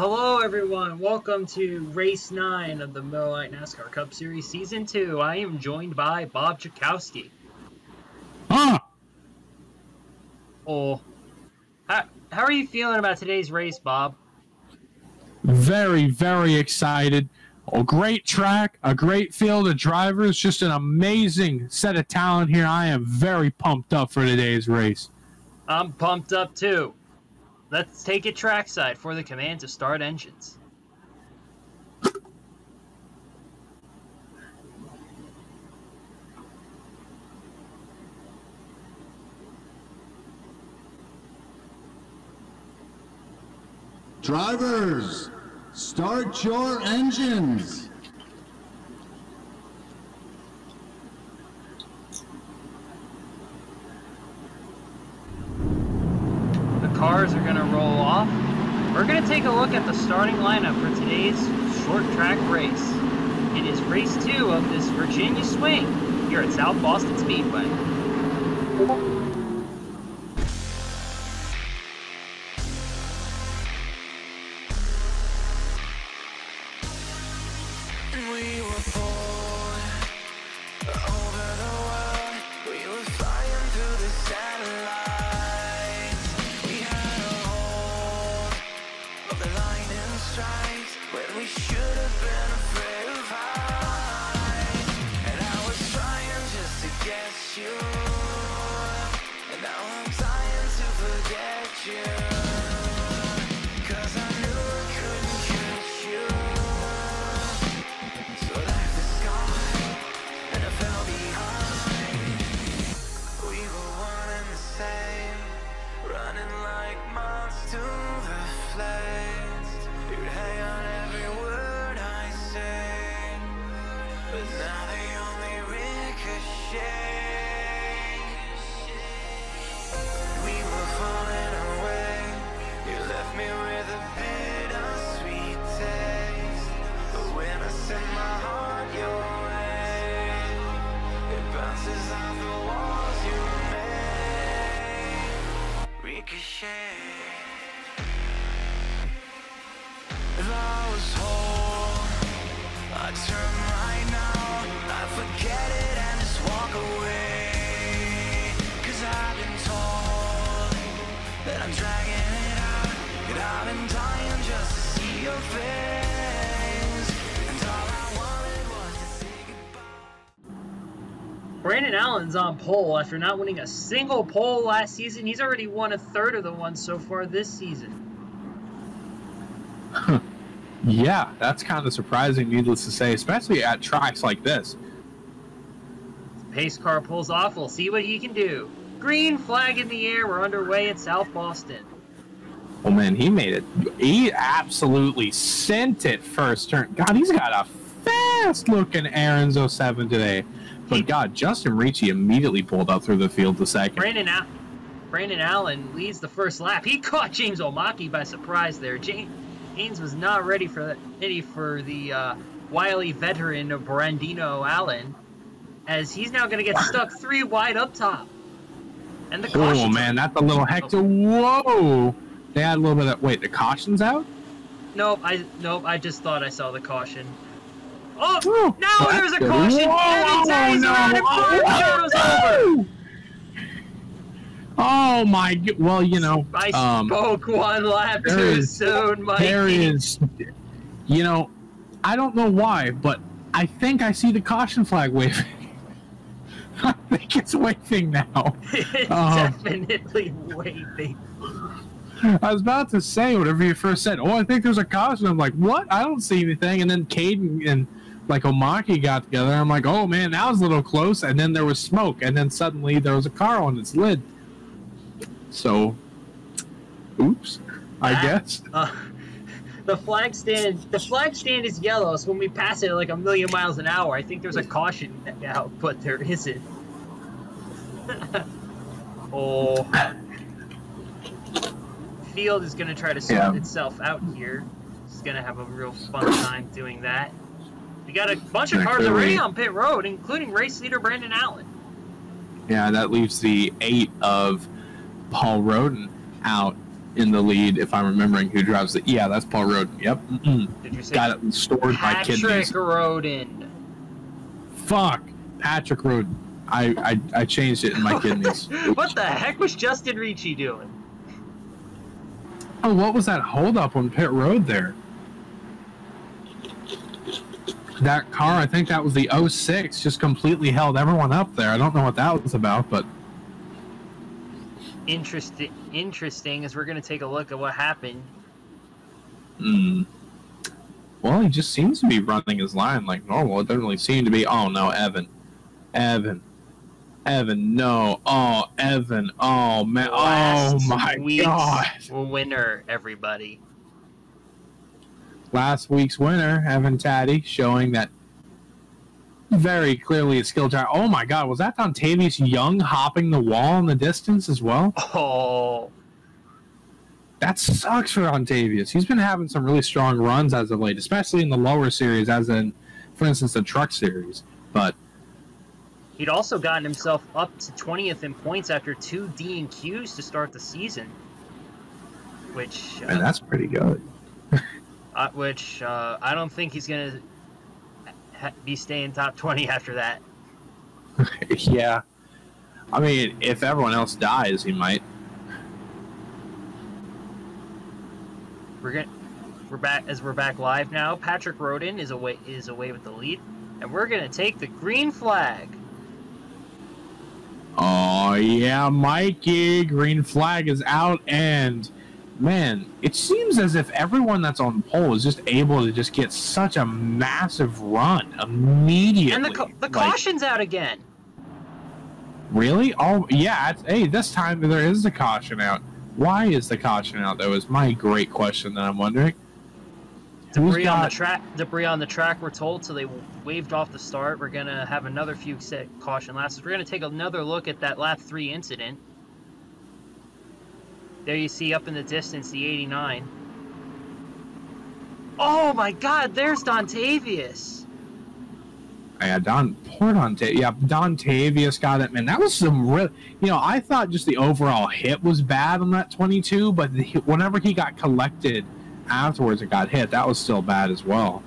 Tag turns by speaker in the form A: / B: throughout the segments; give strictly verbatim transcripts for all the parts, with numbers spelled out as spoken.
A: Hello everyone, welcome to race nine of the Lite NASCAR Cup Series Season two. I am joined by Bob Chakowski.
B: Huh?
A: Oh, how, how are you feeling about today's race, Bob?
B: Very, very excited. A great track, a great field of drivers, just an amazing set of talent here. I am very pumped up for today's race.
A: I'm pumped up too. Let's take it trackside for the command to start engines.
C: Drivers, start your engines.
A: Cars are going to roll off. We're going to take a look at the starting lineup for today's short track race. It is race two of this Virginia swing here at South Boston Speedway.
D: We were born over the world. We were flying through the satellite. When we should have been afraid of height. And I was trying just to get you, and now I'm trying to forget you, 'cause I knew I couldn't catch you. So like the sky, and I fell behind. We were one and the same, running like moths to the flames. You'd hang on every word I say, but now they only ricochet. We were falling away. You left me with a bittersweet taste, but when I send my heart your way, it bounces off the walls you made. Ricochet. If I was whole, I'd turn right now, I'd forget it and just walk away. 'Cause I've been told that I'm dragging it out, and I've been dying just to see your face. And all I wanted was to say goodbye.
A: Brandon Allen's on pole after not winning a single pole last season. He's already won a third of the ones so far this season.
B: Yeah, that's kind of surprising, needless to say, especially at tracks like this.
A: Pace car pulls off. We'll see what he can do. Green flag in the air. We're underway at South Boston.
B: Oh, man, he made it. He absolutely sent it first turn. God, he's got a fast-looking Aaron's oh seven today. But, God, Justin Ricci immediately pulled up through the field the second.
A: Brandon, Al Brandon Allen leads the first lap. He caught James Omaki by surprise there. James Haynes was not ready for that, ready for the uh, wily veteran of Brandino Allen, as he's now going to get stuck three wide up top. And the
B: oh man, that's a little hectic. Whoa! They had a little bit of wait. The caution's out?
A: Nope, I nope. I just thought I saw the caution. Oh,
B: oh
A: now
B: well,
A: there's a caution.
B: Whoa,
A: Evan Taddy's
B: no.
A: around it.
B: Oh, over. Oh my! Well, you know,
A: I
B: um,
A: spoke one lap too
B: is,
A: soon, Mikey.
B: There is, you know, I don't know why, but I think I see the caution flag waving. I think it's waving now.
A: It's
B: um,
A: definitely waving.
B: I was about to say whatever you first said. Oh, I think there's a caution. I'm like, what? I don't see anything. And then Caden and like Omaki got together. I'm like, oh man, that was a little close. And then there was smoke. And then suddenly there was a car on its lid. So, oops, I
A: that,
B: guess.
A: Uh, the flag stand, the flag stand is yellow, so when we pass it at like a million miles an hour, I think there's a caution out, but there isn't. Oh, field is gonna try to sort
B: yeah.
A: itself out here. It's gonna have a real fun time doing that. We got a bunch of cars already on pit road, including race leader Brandon Allen.
B: Yeah, that leaves the eight of Paul Roden out in the lead, if I'm remembering who drives the. Yeah, that's Paul Roden. Yep. Mm-mm.
A: Did you say
B: got it stored by kidneys?
A: Patrick Roden.
B: Fuck, Patrick Roden. I, I I changed it in my kidneys.
A: What the heck was Justin Ricci doing?
B: Oh, what was that holdup on pit road there? That car, I think that was the oh six, just completely held everyone up there. I don't know what that was about, but
A: interesting. Interesting, as we're going to take a look at what happened.
B: Hmm. Well, he just seems to be running his line like normal. It doesn't really seem to be. Oh no, Evan, Evan, Evan, no. Oh, Evan. Oh man.
A: Last
B: oh my
A: week's
B: god.
A: Winner, everybody.
B: Last week's winner, Evan Taddy, showing that very clearly a skill driver. Oh my god, was that Dontavius Young hopping the wall in the distance as well?
A: Oh.
B: That sucks for Dontavius. He's been having some really strong runs as of late, especially in the lower series, as in, for instance, the truck series. But
A: he'd also gotten himself up to twentieth in points after two D and Qs to start the season. Which... Uh,
B: and that's pretty good.
A: Uh, which uh, I don't think he's going to ha be staying top twenty after that.
B: Yeah. I mean, if everyone else dies, he might.
A: We're going we're back as we're back live now. Patrick Roden is away is away with the lead, and we're going to take the green flag.
B: Oh yeah, Mikey, green flag is out, and man, it seems as if everyone that's on pole is just able to just get such a massive run immediately.
A: And the, ca the
B: like,
A: caution's out again.
B: Really? Oh, yeah. It's, hey, this time there is the caution out. Why is the caution out, though, is my great question that I'm wondering.
A: Debris got... on the track. Debris on the track, we're told, so they waved off the start. We're going to have another few set caution laps. We're going to take another look at that lap three incident. There you see up in the distance the eighty-nine. Oh my god, there's Dontavius.
B: Yeah, Don, poor Dontavius. Yeah, Dontavius got it, man. That was some real, you know, I thought just the overall hit was bad on that twenty-two, but the, whenever he got collected afterwards and got hit, that was still bad as well.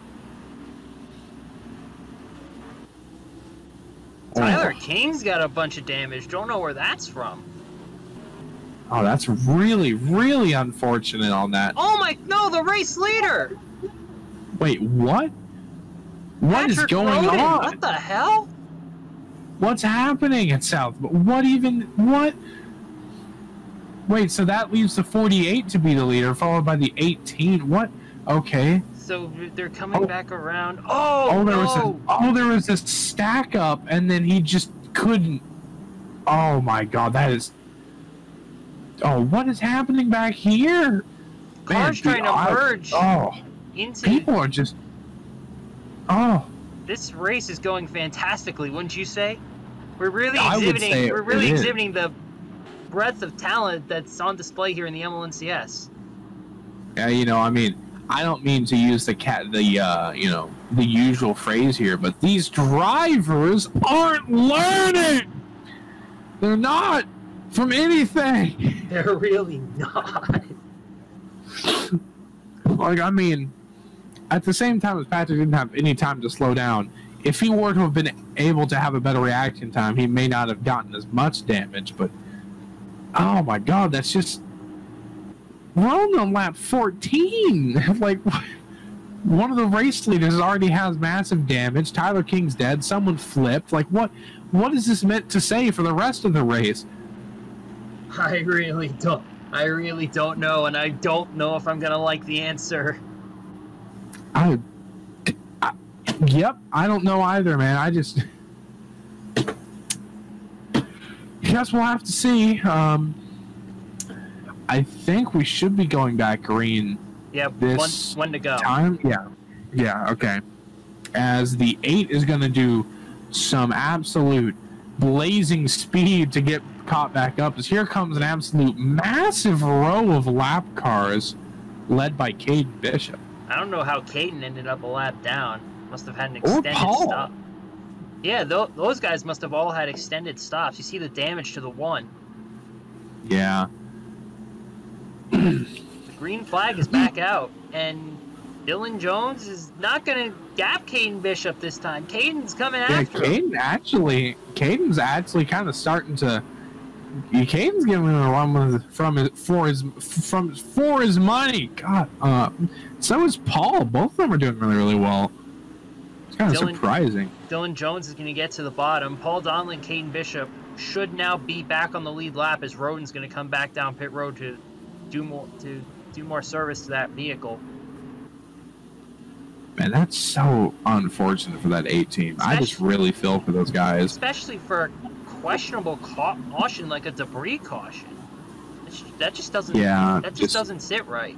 A: Tyler
B: oh.
A: King's got a bunch of damage. Don't know where that's from.
B: Oh, that's really, really unfortunate on that.
A: Oh my, no, the race leader!
B: Wait, what? What
A: Patrick
B: is going
A: Roden,
B: on?
A: what the hell?
B: What's happening at South? What even, what? Wait, so that leaves the forty-eight to be the leader, followed by the eighteen. What? Okay.
A: So they're coming
B: oh.
A: back around. Oh,
B: oh there
A: no!
B: Was a, oh, there was a stack up, and then he just couldn't. Oh my god, that is... Oh, what is happening back here?
A: Cars
B: Man,
A: trying to merge.
B: Oh,
A: into
B: people are just. Oh,
A: this race is going fantastically, wouldn't you say? We're really
B: I would
A: exhibiting.
B: say
A: We're
B: it
A: really
B: is.
A: exhibiting the breadth of talent that's on display here in the M L N C S.
B: yeah. You know, I mean, I don't mean to use the cat, the uh, you know, the usual phrase here, but these drivers aren't learning. They're not. From anything.
A: They're really not.
B: Like, I mean, at the same time as Patrick didn't have any time to slow down, if he were to have been able to have a better reaction time, he may not have gotten as much damage, but oh my god, that's just... We're only on lap fourteen. Like, one of the race leaders already has massive damage. Tyler King's dead. Someone flipped. Like, what? What is this meant to say for the rest of the race?
A: I really don't. I really don't know, and I don't know if I'm gonna like the answer.
B: I, I yep, I don't know either, man. I just guess we'll have to see. Um, I think we should be going back green.
A: Yeah,
B: this
A: one, one to go.
B: Time, yeah, yeah, okay. As the eight is going to do some absolute blazing speed to get caught back up. As here comes an absolute massive row of lap cars, led by Caden Bishop.
A: I don't know how Caden ended up a lap down. Must have had an
B: Or
A: extended
B: Paul.
A: stop. Yeah, th those guys must have all had extended stops. You see the damage to the one.
B: Yeah.
A: The green flag is back out, and Dylan Jones is not going to gap Caden Bishop this time. Caden's coming
B: yeah,
A: after him.
B: Caden actually, Caden's actually kind of starting to. Caden's giving him a run from his for his from for his money. God, uh, so is Paul. Both of them are doing really really well. It's kind of
A: Dylan,
B: surprising.
A: Dylan Jones is going to get to the bottom. Paul Donlin, Caden Bishop should now be back on the lead lap as Roden's going to come back down pit road to do more to do more service to that vehicle.
B: Man, that's so unfortunate for that eight team. Especially, I just really feel for those guys.
A: Especially for a questionable caution like a debris caution. That just doesn't.
B: Yeah,
A: that just,
B: just
A: doesn't sit right.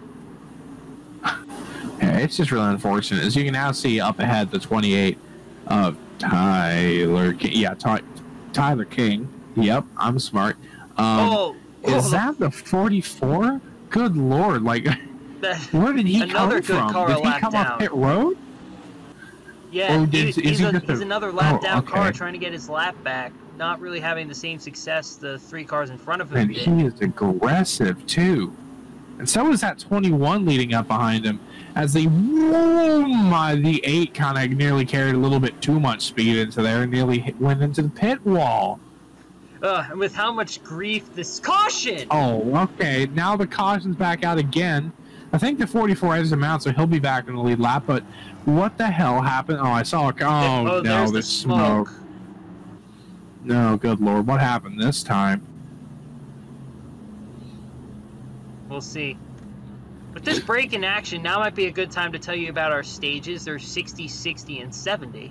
B: Yeah, it's just really unfortunate. As you can now see up ahead, the twenty-eight of Tyler King. Yeah, Ty Tyler King. Yep, I'm smart. Um,
A: oh,
B: is
A: oh.
B: that the forty-four? Good lord! Like,
A: that,
B: where did he come
A: good
B: from?
A: Car
B: Did he come
A: down.
B: off pit road?
A: Yeah,
B: or did,
A: he,
B: is
A: he's,
B: he
A: a,
B: just
A: he's
B: a,
A: another lap
B: oh,
A: down
B: okay.
A: car trying to get his lap back. Not really having the same success the three cars in front of him
B: And
A: did.
B: he is aggressive too. And so is that twenty-one leading up behind him. As the whoa, my, the eight kind of nearly carried a little bit too much speed into there and nearly hit, went into the pit wall.
A: Uh, and with how much grief this caution!
B: Oh, okay. Now the caution's back out again. I think the forty-four edges him out, so he'll be back in the lead lap. But what the hell happened? Oh, I saw a... Oh,
A: oh
B: no,
A: there's
B: there's
A: the smoke.
B: smoke. No, good lord. What happened this time?
A: We'll see. With this break in action, now might be a good time to tell you about our stages. There's sixty, sixty, and seventy.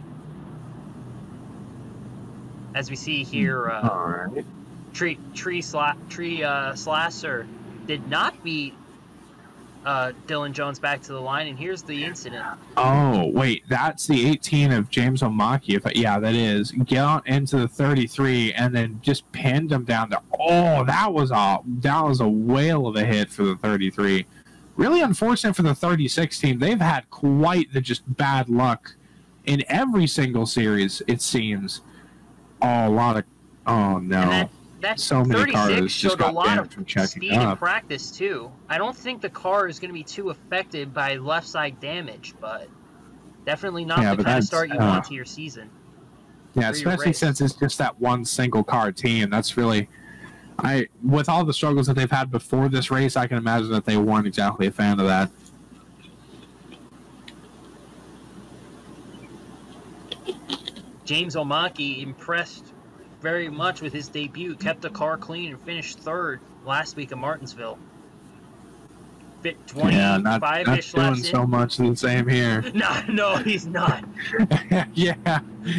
A: As we see here, uh,
B: All right.
A: Tree, tree, sla tree uh, Slasser did not beat uh, Dylan Jones back to the line, and here's the incident.
B: Oh, wait, that's the eighteen of James Omaki. If I, yeah, that is. Got into the thirty-three and then just pinned him down there. Oh, that was a that was a whale of a hit for the thirty-three. Really unfortunate for the thirty-six team. They've had quite the just bad luck in every single series, it seems. Oh, a lot of oh no.
A: And that, that
B: so many cars
A: thirty-six
B: just
A: showed
B: got
A: a lot
B: damaged
A: of
B: from checking
A: speed in
B: up.
A: practice too. I don't think the car is going to be too affected by left side damage, but definitely not
B: Yeah,
A: the
B: but
A: kind of
B: that's,
A: start you
B: uh,
A: want to your season.
B: Yeah,
A: for your
B: especially
A: race.
B: since it's just that one single car team. That's really, I with all the struggles that they've had before this race, I can imagine that they weren't exactly a fan of that.
A: James Omaki impressed very much with his debut, kept the car clean, and finished third last week at Martinsville.
B: Yeah, not, not
A: twenty-five-ish
B: doing
A: laps in.
B: so much of the same here.
A: No, no, he's not.
B: Yeah.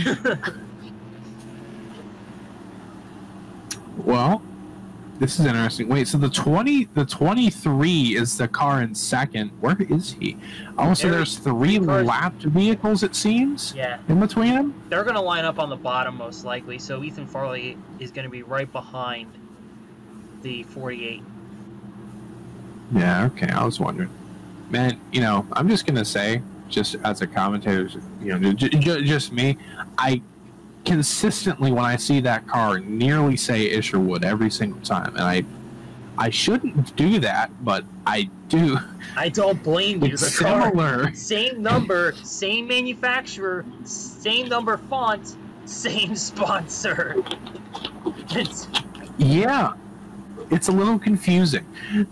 B: Well, this is interesting. Wait, so the twenty, the twenty-three is the car in second. Where is he? Oh, so
A: There-
B: there's three
A: cars-
B: lapped vehicles, it seems,
A: Yeah,
B: in between them.
A: they're going to line up on the bottom most likely, so Ethan Farley is going to be right behind the forty-eight.
B: Yeah, okay, I was wondering. Man, you know, I'm just going to say, just as a commentator, you know, j j just me, I consistently, when I see that car, nearly say Isherwood every single time. And I I shouldn't do that, but I do.
A: I don't blame you.
B: It's
A: The car,
B: similar.
A: same number, same manufacturer, same number font, same sponsor. It's,
B: Yeah, it's a little confusing.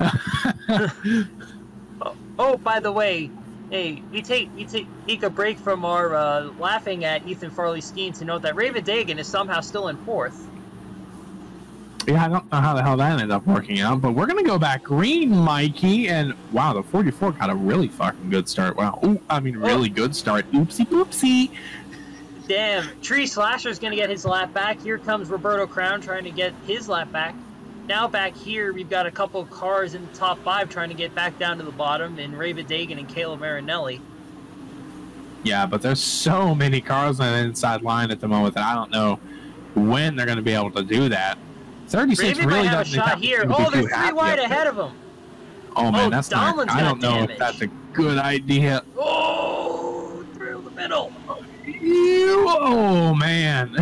A: oh, oh, by the way, hey, we take we take, take a break from our uh, laughing at Ethan Farley's scheme to note that Raven Dagan is somehow still in fourth.
B: Yeah, I don't know how the hell that ended up working out, but we're going to go back green, Mikey, and wow, the forty-four got a really fucking good start. Wow. Ooh, I mean, really
A: Oh.
B: good start. Oopsie, oopsie.
A: Damn, Tree Slasher's going to get his lap back. Here comes Roberto Crown trying to get his lap back. Now back here, we've got a couple of cars in the top five trying to get back down to the bottom, in Raven Dagan and Caleb Marinelli.
B: Yeah, but there's so many cars on the inside line at the moment that I don't know when they're going to be able to do that. thirty-six
A: Raven
B: really
A: might have a
B: doesn't
A: shot
B: have to
A: here.
B: be
A: Oh,
B: too
A: they're three
B: happy
A: wide
B: up
A: ahead
B: there.
A: of him.
B: Oh man,
A: Oh,
B: that's not.
A: Donlan's
B: I
A: got
B: don't know
A: damage.
B: if that's a good idea.
A: Oh, through the middle.
B: Ew, oh man.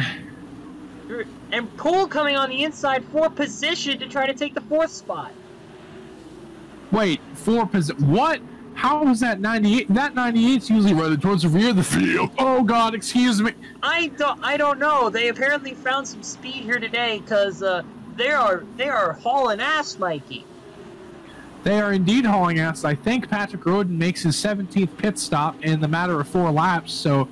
A: And Poole coming on the inside for position to try to take the fourth spot.
B: Wait, four position. What? How was that ninety-eight? That ninety-eight's usually running towards the rear of the field. Oh God, excuse me.
A: I don't. I don't know. They apparently found some speed here today because uh, they are they are hauling ass, Mikey.
B: They are indeed hauling ass. I think Patrick Roden makes his seventeenth pit stop in the matter of four laps. So,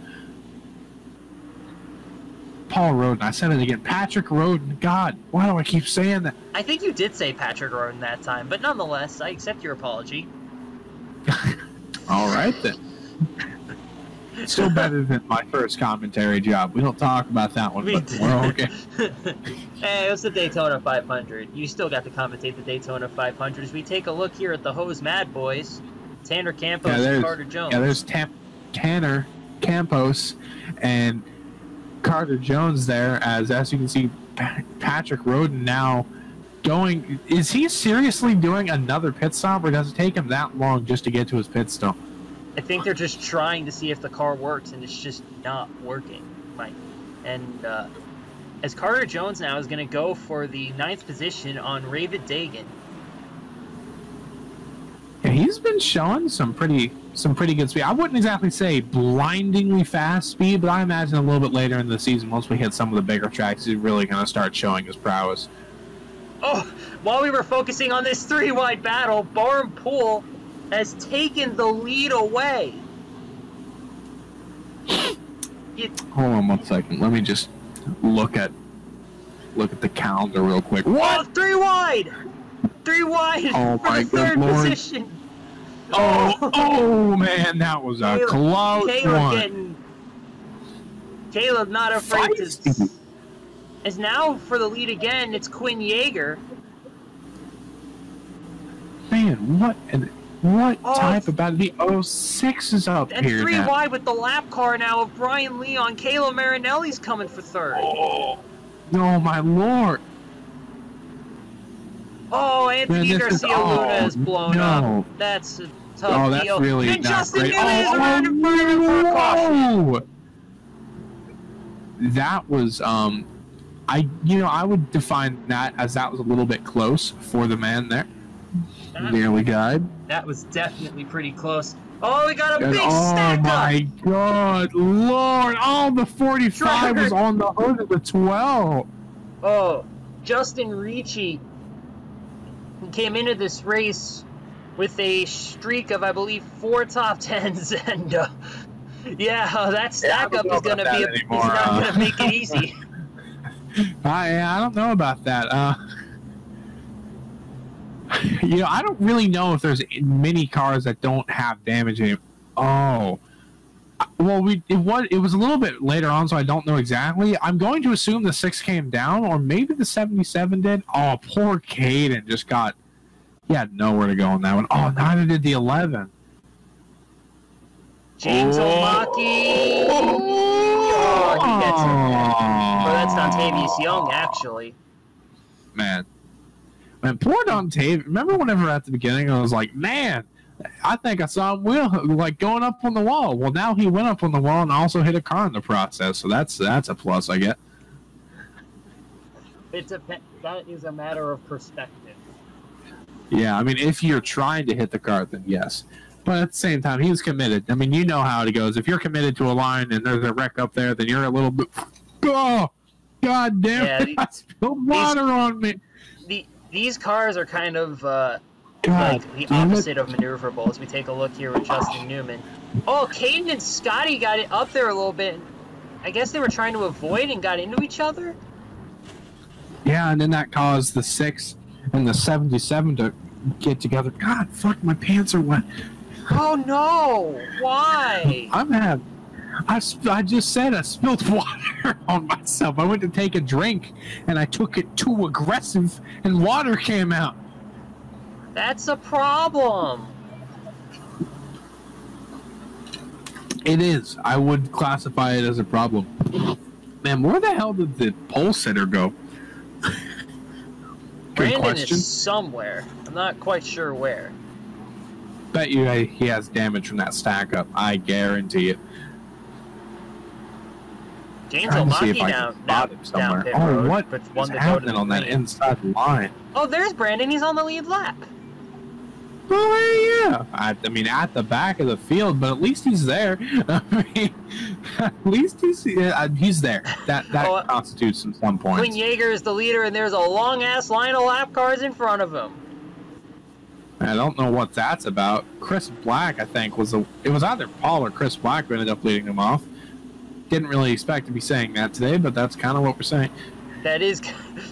B: Paul Roden. I said it again. Patrick Roden. God, why do I keep saying that?
A: I think you did say Patrick Roden that time, but nonetheless, I accept your apology.
B: All right then. Still better than my first commentary job. We don't talk about that one,
A: We
B: but
A: did.
B: we're okay.
A: Hey, it was the Daytona five hundred. You still got to commentate the Daytona five hundred. As we take a look here at the Hose Mad Boys, Tanner Campos
B: Yeah,
A: and Carter Jones.
B: Yeah, there's Tam- Tanner Campos and Carter Jones there. As as you can see, Pa- Patrick Roden now going. Is he seriously doing another pit stop, or does it take him that long just to get to his pit stop?
A: I think they're just trying to see if the car works, and it's just not working, Mike. And uh, as Carter Jones now is going to go for the ninth position on Ravid Dagan.
B: Yeah, he's been showing some pretty some pretty good speed. I wouldn't exactly say blindingly fast speed, but I imagine a little bit later in the season, once we hit some of the bigger tracks, he's really going to start showing his prowess.
A: Oh, while we were focusing on this three-wide battle, Barham Poole has taken the lead away. It,
B: Hold on one second. Let me just look at look at the calendar real quick.
A: oh, three wide! Three wide
B: Oh
A: for
B: my
A: the third
B: good Lord.
A: position.
B: Oh, oh man, that was a
A: Caleb,
B: close
A: Caleb
B: one.
A: getting... Caleb not afraid
B: Feisty.
A: to... As now for the lead again, it's Quinn Yeager.
B: Man, what and what
A: Oh,
B: type of battle? The oh six is up
A: And
B: here
A: three
B: now.
A: wide with the lap car now of Brian Leon. Caleb Marinelli's coming for third.
B: Oh, no, my Lord.
A: Oh, Anthony
B: Man, this is-
A: Garcia Luna
B: oh,
A: is blown
B: no.
A: up. That's a tough
B: Oh, that's
A: deal.
B: really
A: and
B: not
A: Justin
B: great.
A: Newman is
B: Oh,
A: around in front of him for a caution.
B: no! That was um, I you know I would define that as that was a little bit close for the man there.
A: That,
B: Nearly died.
A: that was definitely pretty close. Oh, we got a
B: And
A: big
B: oh
A: stack
B: my
A: up.
B: God, Lord! Oh, the forty-five was on the hood of the twelve.
A: Oh, Justin Ricci came into this race with a streak of, I believe, four top tens, and uh, yeah, that stack
B: Yeah, I
A: up
B: don't know
A: is gonna
B: about
A: be,
B: that
A: a, it's
B: anymore,
A: not
B: uh.
A: gonna make it easy.
B: I I don't know about that. Uh, you know, I don't really know if there's many cars that don't have damage in it. Oh, well, we it was it was a little bit later on, so I don't know exactly. I'm going to assume the six came down, or maybe the seventy-seven did. Oh, poor Caden just got. He had nowhere to go on that one. Oh, neither did the eleven.
A: James
B: Oh.
A: Omaki. Oh, he gets it. Oh, that's Dontavius Young, actually.
B: Man. Man, poor Dante. Remember whenever at the beginning I was like, man, I think I saw him wheel like going up on the wall. Well, now he went up on the wall and also hit a car in the process. So that's that's a plus, I get.
A: It's a that is a matter of perspective.
B: Yeah, I mean, if you're trying to hit the car, then yes. But at the same time, he was committed. I mean, you know how it goes. If you're committed to a line and there's a wreck up there, then you're a little bit. Oh, God damn
A: Yeah,
B: it!
A: the-
B: I spilled water on me.
A: The these cars are kind of uh,
B: God
A: like the
B: damn it.
A: opposite of maneuverable. As we take a look here with Justin Newman. Oh, Caden and Scotty got it up there a little bit. I guess they were trying to avoid and got into each other.
B: Yeah, and then that caused the six and the seventy-seven to get together. God, fuck, my pants are wet.
A: Oh no! Why?
B: I'm having. I, sp- I just said I spilled water on myself. I went to take a drink and I took it too aggressive and water came out.
A: That's a problem.
B: It is. I would classify it as a problem. Man, where the hell did the pole sitter go? Good
A: Brandon
B: question.
A: is somewhere. I'm not quite sure where.
B: Bet you uh, he has damage from that stack up. I guarantee it.
A: James
B: Trying to see
A: Omaki
B: if I
A: down,
B: can
A: down,
B: spot him
A: down
B: somewhere.
A: pit
B: Oh,
A: road,
B: what
A: but
B: is
A: one to go to
B: happening
A: the
B: on that
A: green.
B: inside line?
A: Oh, there's Brandon. He's on the lead lap.
B: Oh yeah, I, I mean at the back of the field, but at least he's there. I mean, at least he's uh, he's there. That that
A: oh,
B: constitutes some some points.
A: Quinn Yeager is the leader, and there's a long ass line of lap cars in front of him.
B: I don't know what that's about. Chris Black, I think, was a. It was either Paul or Chris Black who ended up leading him off. Didn't really expect to be saying that today, but that's kind of what we're saying.
A: That is.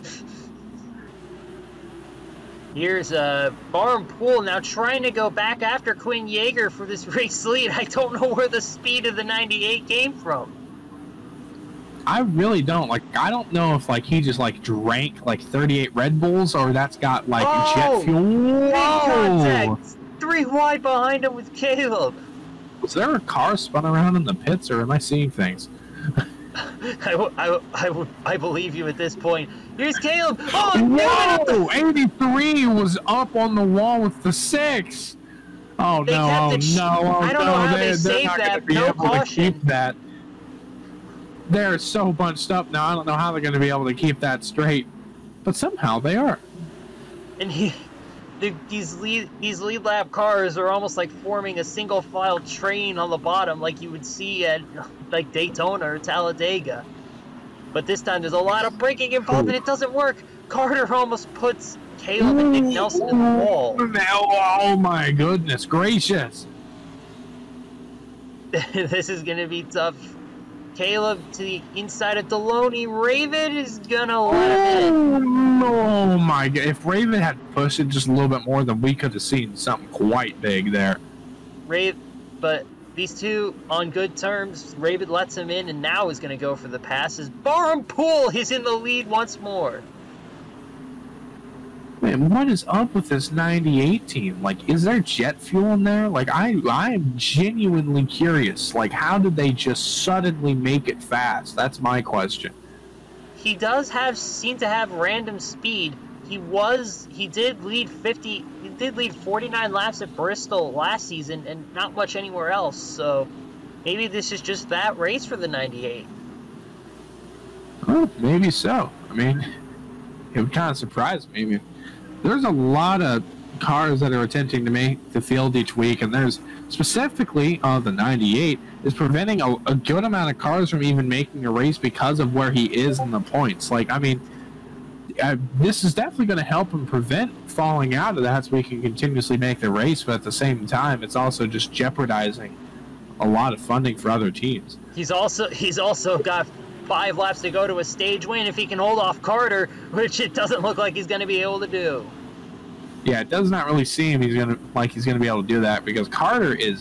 A: Here's uh, Barham Poole now trying to go back after Quinn Yeager for this race lead. I don't know where the speed of the ninety-eight came from.
B: I really don't. Like, I don't know if, like, he just, like, drank, like, thirty-eight Red Bulls or that's got, like,
A: oh,
B: jet fuel.
A: Big
B: Whoa!
A: contact. Three wide behind him with Caleb.
B: Was there a car spun around in the pits, or am I seeing things?
A: I, w I, w I, w I believe you at this point. Here's Caleb. Oh,
B: whoa! eighty-three was up on the wall with the six. Oh,
A: they
B: no, oh, no, oh,
A: I don't
B: no.
A: know how
B: they,
A: they saved
B: not
A: that.
B: Be
A: No
B: able
A: caution.
B: To keep that. They're so bunched up now. I don't know how they're going to be able to keep that straight. But somehow they are.
A: And he... The, these lead these lead lap cars are almost like forming a single file train on the bottom, like you would see at like Daytona or Talladega. But this time there's a lot of braking involved, and it doesn't work. Carter almost puts Caleb and Nick Nelson in the wall.
B: Oh my goodness gracious!
A: This is gonna be tough. Caleb to the inside of Deloney. Raven is gonna let him in.
B: Oh my god! If Raven had pushed it just a little bit more, then we could have seen something quite big there.
A: Raven, but these two on good terms. Raven lets him in, and now is gonna go for the passes. Barham Poole is in the lead once more.
B: Man, what is up with this ninety-eight team? Like, is there jet fuel in there? Like, I I am genuinely curious. Like, how did they just suddenly make it fast? That's my question.
A: He does have seem to have random speed. He was he did lead fifty. He did lead forty-nine laps at Bristol last season, and not much anywhere else. So maybe this is just that race for the ninety-eight.
B: Oh, maybe so. I mean, it would kind of surprise me. I mean, there's a lot of cars that are attempting to make the field each week, and there's specifically uh, the ninety-eight is preventing a, a good amount of cars from even making a race because of where he is in the points. Like, I mean, uh, this is definitely going to help him prevent falling out of that so we can continuously make the race, but at the same time, it's also just jeopardizing a lot of funding for other teams.
A: He's also he's also got five laps to go to a stage win if he can hold off Carter, which it doesn't look like he's going to be able to do.
B: Yeah, it does not really seem he's gonna like he's gonna be able to do that because Carter is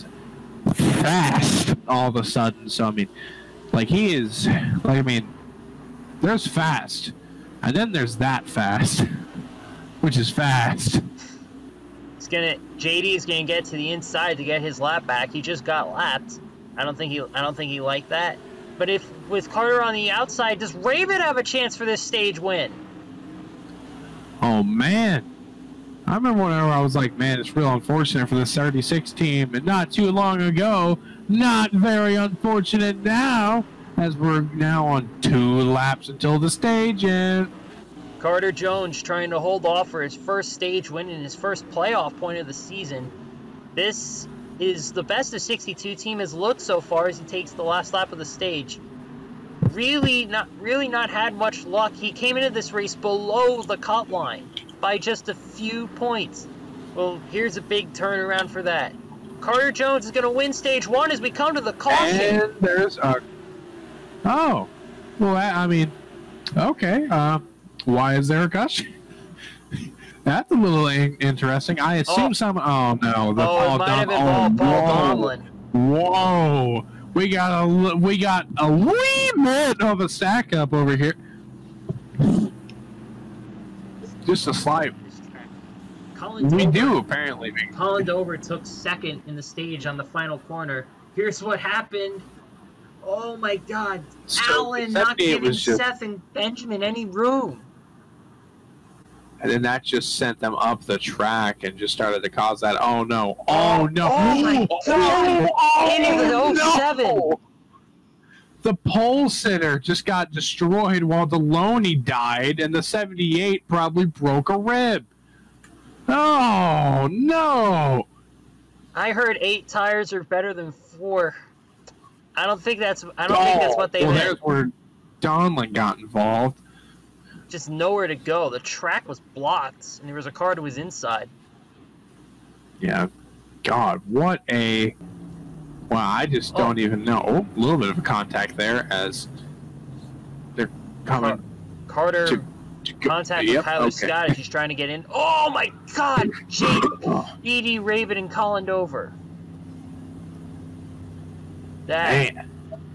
B: fast all of a sudden. So I mean, like he is like I mean, there's fast, and then there's that fast, which is fast.
A: It's gonna J D is gonna get to the inside to get his lap back. He just got lapped. I don't think he I don't think he liked that. But if with Carter on the outside, does Raven have a chance for this stage win?
B: Oh man. I remember whenever I was like, man, it's real unfortunate for this thirty-six team, and not too long ago, not very unfortunate now, as we're now on two laps until the stage end.
A: Carter Jones trying to hold off for his first stage win and his first playoff point of the season. This is the best the sixty-two team has looked so far as he takes the last lap of the stage. Really not, really not had much luck. He came into this race below the cut line by just a few points. Well, here's a big turnaround for that. Carter Jones is going to win stage one as we come to the caution.
B: And there's a... Oh. Well, I mean, okay. Uh, why is there a caution? That's a little in interesting. I assume
A: oh.
B: some... Oh, no. The
A: oh,
B: Paul
A: it might have been
B: oh,
A: Paul
B: whoa.
A: Donlin.
B: Whoa. We got a, we got a wee bit of a stack up over here. Just a slight.
A: Colin
B: We
A: Dover,
B: do, apparently.
A: Colin Dover took second in the stage on the final corner. Here's what happened. Oh my God.
B: So,
A: Allen not giving
B: just,
A: Seth and Benjamin any room.
B: And then that just sent them up the track and just started to cause that. Oh no. Oh no.
A: Oh my God.
B: Oh,
A: Into the oh seven.
B: no. The pole sitter just got destroyed while Deloney died, and the seventy-eight probably broke a rib. Oh, no!
A: I heard eight tires are better than four. I don't think that's. I don't
B: oh,
A: think that's what they
B: well,
A: meant.
B: there's where Donlin got involved.
A: Just nowhere to go. The track was blocked, and there was a car that was inside.
B: Yeah. God, what a... Wow, I just don't oh. even know. Oh, a little bit of a contact there as they're coming.
A: Car Carter
B: to, to go,
A: contact
B: yep,
A: with Tyler
B: okay.
A: Scott as he's trying to get in. Oh my God! Jake, Edie, Raven, and Colin Dover. That.
B: Man.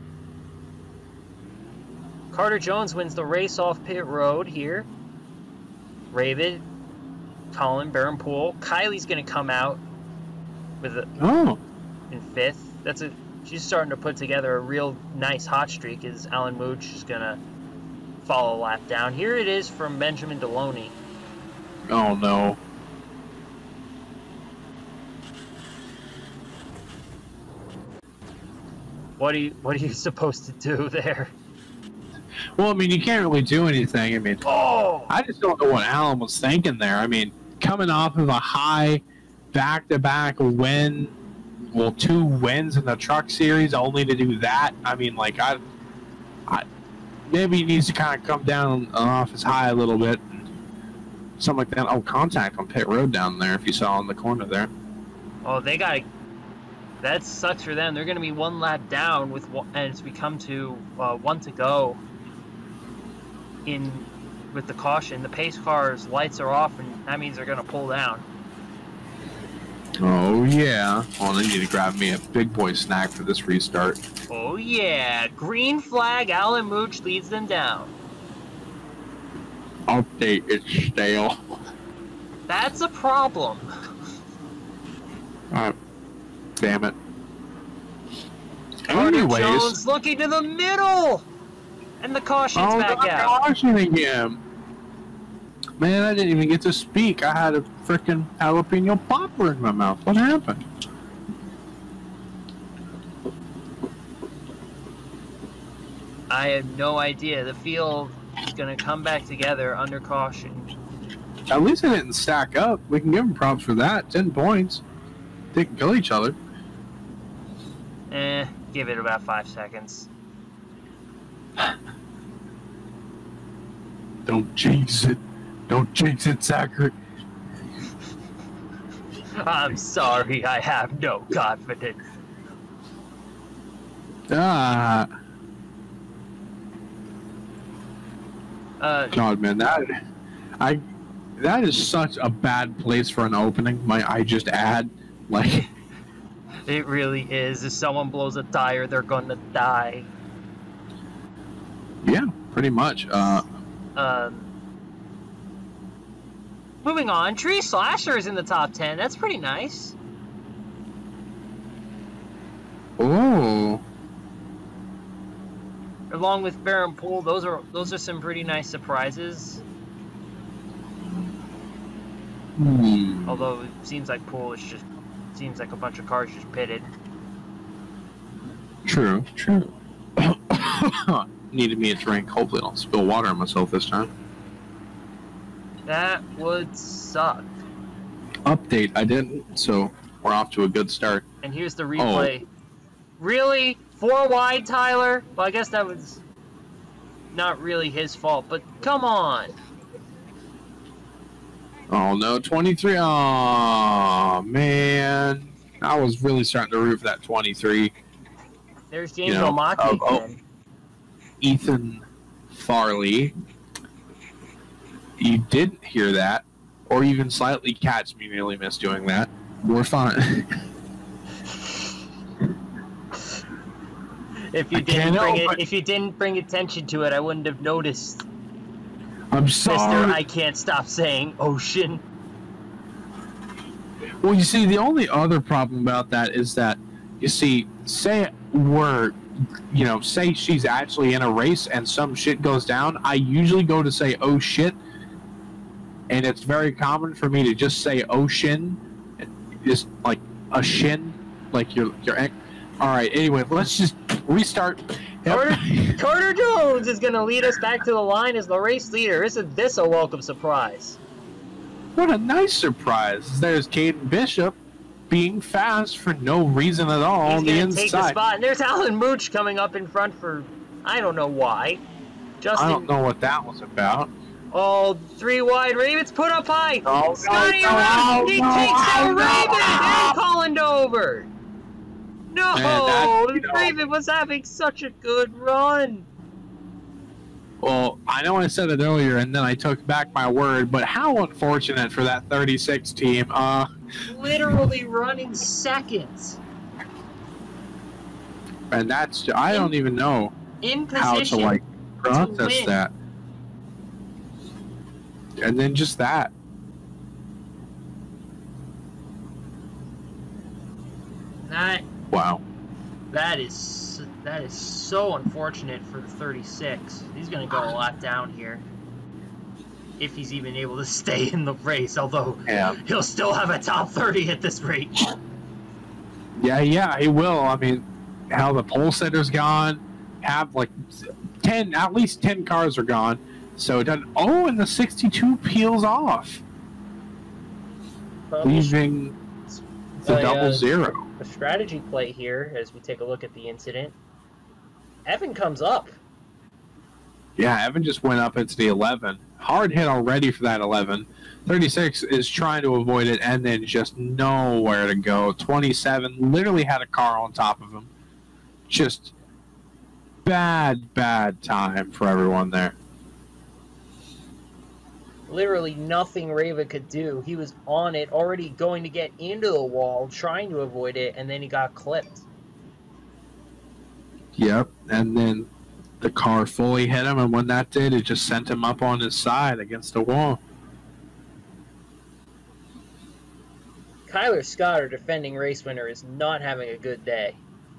A: Carter Jones wins the race off pit road here. Raven, Colin, Barenpool. Kylie's gonna come out with a
B: oh
A: in fifth. That's a she's starting to put together a real nice hot streak as Alan Mooch is gonna follow a lap down. Here it is from Benjamin Deloney.
B: Oh no.
A: What are you what are you supposed to do there?
B: Well, I mean, you can't really do anything. I mean,
A: oh!
B: I just don't know what Alan was thinking there. I mean, coming off of a high back-to-back win, well, two wins in the truck series, only to do that. I mean, like, I, I maybe he needs to kind of come down off his high a little bit, something like that. Oh, contact on pit road down there, if you saw in the corner there.
A: Oh, they got to... That sucks for them. They're going to be one lap down with, and as we come to uh, one to go in with the caution. The pace cars' lights are off, and that means they're going to pull down.
B: Oh, yeah. Well, they need to grab me a big boy snack for this restart.
A: Oh, yeah. Green flag, Alan Mooch leads them down.
B: Update, it's stale.
A: That's a problem.
B: Alright. Damn it.
A: Carter
B: Anyways.
A: Jones looking to the middle! And the caution's
B: oh,
A: back
B: the
A: out.
B: Caution again. Man, I didn't even get to speak. I had a freaking jalapeno popper in my mouth. What happened?
A: I have no idea. The field is going to come back together under caution.
B: At least they didn't stack up. We can give them props for that. Ten points. They can kill each other.
A: Eh, give it about five seconds.
B: Don't jinx it. Don't jinx it, Zachary.
A: I'm sorry, I have no confidence.
B: Ah.
A: Uh,
B: God, man, that I that is such a bad place for an opening. Might I just add, like,
A: it really is. If someone blows a tire, they're gonna die.
B: Yeah, pretty much. Uh.
A: Um. Moving on, Tree Slasher is in the top ten. That's pretty nice.
B: Oh.
A: Along with Baron Pool, those are those are some pretty nice surprises.
B: Hmm.
A: Although it seems like Pool is just seems like a bunch of cars just pitted.
B: True. True. Needed me a drink. Hopefully, I don't spill water on myself this time.
A: That would suck.
B: Update, I didn't, so we're off to a good start.
A: And here's the replay. Oh. Really? Four wide, Tyler? Well, I guess that was not really his fault, but come on.
B: Oh, no, twenty-three. Oh, man. I was really starting to root for that twenty-three.
A: There's James
B: you know,
A: Omaki
B: oh,
A: again.
B: Oh, Ethan Farley. You didn't hear that, or even slightly catch me nearly missed doing that. We're fine.
A: If you
B: I
A: didn't bring
B: help,
A: it, if you didn't bring attention to it, I wouldn't have noticed.
B: I'm sorry.
A: Mister I can't stop saying ocean.
B: Well, you see, the only other problem about that is that, you see, say we're, you know, say she's actually in a race and some shit goes down, I usually go to say, oh shit, and it's very common for me to just say ocean, just like a shin, like your, your, all right, anyway, let's just restart.
A: Carter, Carter Jones is going to lead us back to the line as the race leader. Isn't this a welcome surprise?
B: what a nice surprise. There's Caden Bishop being fast for no reason at all
A: He's
B: on the
A: gonna
B: inside.
A: take the spot, and there's Alan Mooch coming up in front for, I don't know why. Justin,
B: I don't know what that was about.
A: Oh, three wide. Ravens put up high.
B: No,
A: Scotty
B: no,
A: around.
B: no,
A: he
B: no,
A: takes
B: no,
A: out
B: no,
A: Raven
B: no.
A: and Colin over. No,
B: Man, that, you know,
A: Raven was having such a good run.
B: Well, I know I said it earlier, and then I took back my word, but how unfortunate for that thirty-six team. Uh,
A: Literally running seconds.
B: And that's, I don't even know
A: In
B: how to,
A: position
B: like,
A: to
B: process
A: win.
B: that. And then just that.
A: That
B: Wow.
A: that is that is so unfortunate for the thirty-six. He's gonna go a lot down here. If he's even able to stay in the race, although
B: Yeah.
A: he'll still have a top thirty at this rate.
B: Yeah, yeah, he will. I mean, how the pole setter's gone, have like ten, at least ten cars are gone. So it doesn't. Oh, and the sixty-two peels off,
A: Well,
B: leaving the
A: uh,
B: double
A: uh,
B: zero.
A: A strategy play here as we take a look at the incident. Evan comes up.
B: Yeah, Evan just went up into the eleven. Hard hit already for that eleven. thirty-six is trying to avoid it and then just nowhere to go. twenty-seven literally had a car on top of him. Just bad, bad time for everyone there.
A: Literally nothing Raven could do. He was on it, already going to get into the wall, trying to avoid it, and then he got clipped.
B: Yep, and then the car fully hit him, and when that did, it just sent him up on his side against the wall.
A: Kyler Scott, our defending race winner, is not having a good day.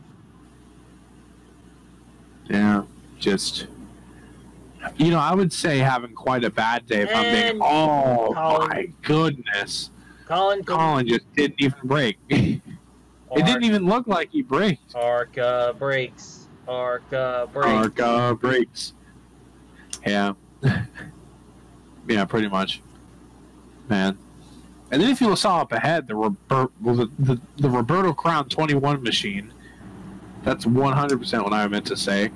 B: Yeah, just... You know, I would say having quite a bad day if I'm
A: And
B: being... Oh,
A: Colin-
B: my goodness.
A: Colin,
B: Colin just didn't even break. It didn't even look like he braked.
A: Arca breaks. Arca breaks.
B: Arca brakes. Yeah. Yeah, pretty much. Man. And then if you saw up ahead, the, Robert, well, the, the, the Roberto Crown twenty-one machine, that's one hundred percent what I meant to say.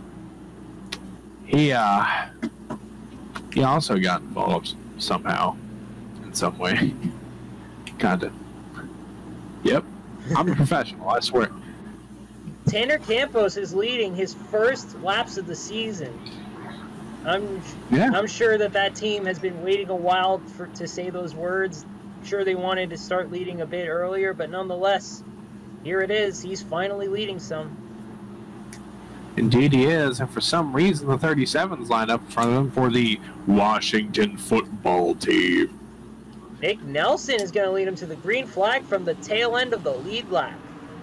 B: He, uh, he also got involved somehow, in some way. Kinda. Yep. I'm a professional, I swear.
A: Tanner Campos is leading his first laps of the season. I'm
B: Yeah.
A: I'm sure that that team has been waiting a while for to say those words. I'm sure they wanted to start leading a bit earlier, but nonetheless, here it is. He's finally leading some.
B: Indeed he is, and for some reason the thirty-sevens line up in front of him for the Washington football team.
A: Nick Nelson is going to lead him to the green flag from the tail end of the lead lap.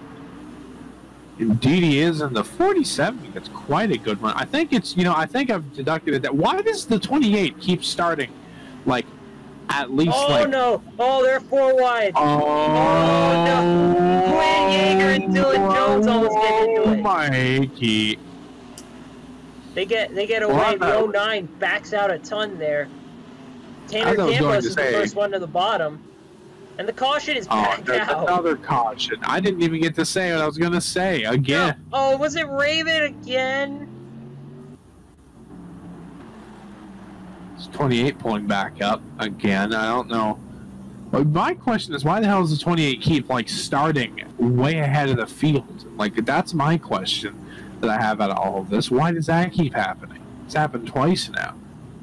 B: Indeed he is, and the forty-seven gets quite a good one. I think it's, you know, I think I've deducted it that why does the twenty-eight keep starting, like, at least,
A: Oh,
B: like...
A: no. Oh, they're four wide.
B: Oh,
A: Oh, no. Quinn Yeager and Dylan Jones almost get into
B: Oh,
A: it.
B: Mikey.
A: They get they get
B: Well,
A: away.
B: I
A: The
B: thought-
A: oh nine backs out a ton there. Tanner
B: I thought I was going
A: Campos
B: to
A: is the
B: say-
A: first one to the bottom. And the caution is
B: Oh,
A: backed
B: there's
A: out.
B: another caution. I didn't even get to say what I was going to say again.
A: Oh, was it Raven again?
B: It's twenty-eight pulling back up again. I don't know. But my question is, why the hell does the twenty-eight keep, like, starting way ahead of the field? Like, that's my question that I have out of all of this. Why does that keep happening? It's happened twice now.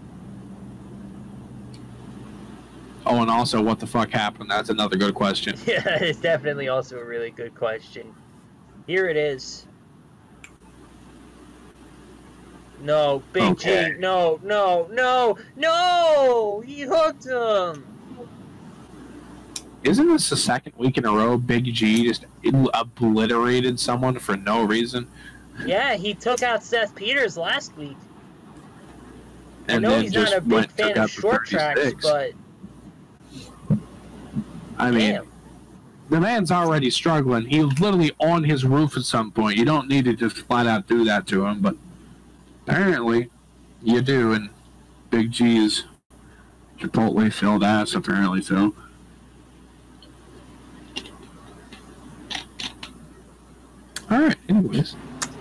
B: Oh, and also, what the fuck happened? That's another good question.
A: Yeah, it's definitely also a really good question. Here it is. No, Big
B: Okay.
A: G. No, no, no, no! He hooked him!
B: Isn't this the second week in a row Big G just obliterated someone for no reason?
A: Yeah, he took out Seth Peters last week.
B: And
A: I know
B: then
A: he's
B: just
A: not a big
B: went, took
A: fan
B: out
A: of
B: the
A: short tracks,
B: thirty-six.
A: but
B: I mean,
A: damn.
B: the man's already struggling. He was literally on his roof at some point. You don't need to just flat out do that to him, but apparently you do, and Big G is Chipotle filled ass, apparently so. Alright, anyways.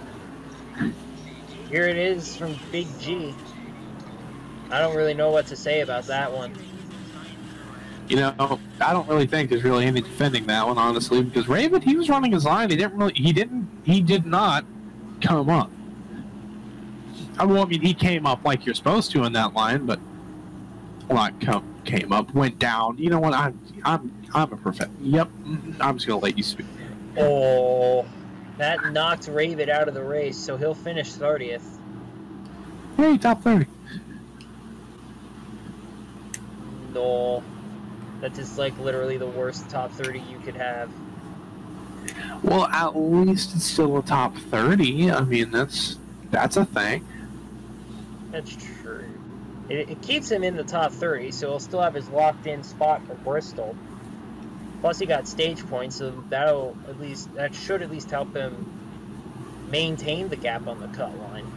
A: Here it is from Big G. I don't really know what to say about that one.
B: You know, I don't really think there's really any defending that one, honestly, because Raven, he was running his line. He didn't really, he didn't, he did not come up. I well, I mean, he came up like you're supposed to in that line, but a lot come came up, went down. You know what? I'm, I'm, I'm a perfect. Yep, I'm just gonna let you speak.
A: Oh, that knocked Raven out of the race, so he'll finish thirtieth.
B: Hey, top thirty.
A: No. That is like literally the worst top thirty you could have.
B: Well, at least it's still a top thirty. I mean, that's that's a thing.
A: That's true. It, it keeps him in the top thirty, so he'll still have his locked-in spot for Bristol. Plus, he got stage points, so that'll at least that should at least help him maintain the gap on the cut line.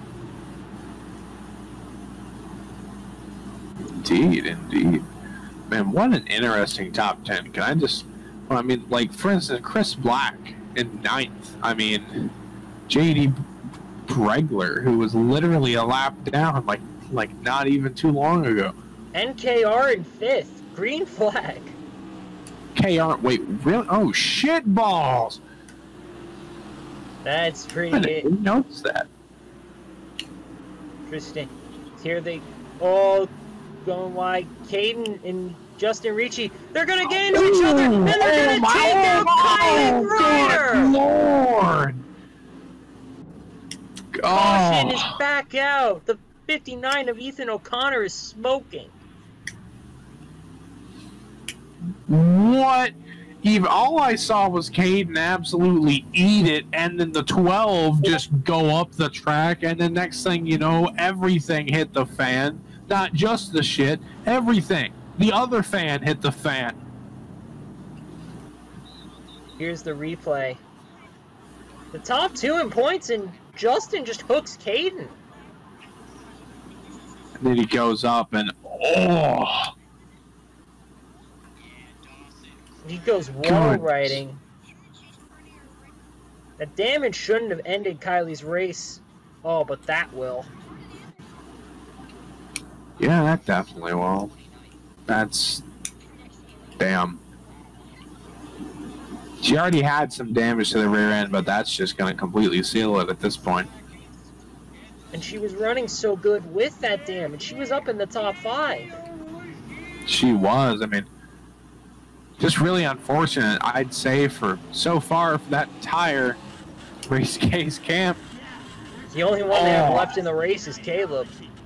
B: Indeed, indeed. Man, what an interesting top ten. Can I just, well, I mean, like, for instance, Chris Black in ninth. I mean, J D Bregler, who was literally a lap down, like, like not even too long ago.
A: N K R in fifth. Green flag.
B: K R, wait, really? Oh, shit balls.
A: That's pretty
B: I didn't notice that.
A: interesting. Here they, oh, going wide. Caden and Justin Ricci, they're gonna get into each other, and they're gonna
B: oh,
A: take out Kyle Ryder.
B: Lord.
A: Caution
B: Oh.
A: is back out. The fifty-nine of Ethan O'Connor is smoking.
B: What? Even all I saw was Caden absolutely eat it, and then the twelve just go up the track, and the next thing you know, everything hit the fan. Not just the shit, everything. The other fan hit the fan.
A: Here's the replay. The top two in points, and Justin just hooks Caden.
B: And then he goes up and oh.
A: He goes wall
B: Goodness.
A: riding. That damage shouldn't have ended Kylie's race. Oh, but that will.
B: Yeah, that definitely will. That's damn. She already had some damage to the rear end, but that's just going to completely seal it at this point.
A: And she was running so good with that damage. She was up in the top five.
B: She was. I mean, just really unfortunate, I'd say, for so far for that entire race case camp.
A: The only one they have
B: Oh.
A: left in the race is Caleb.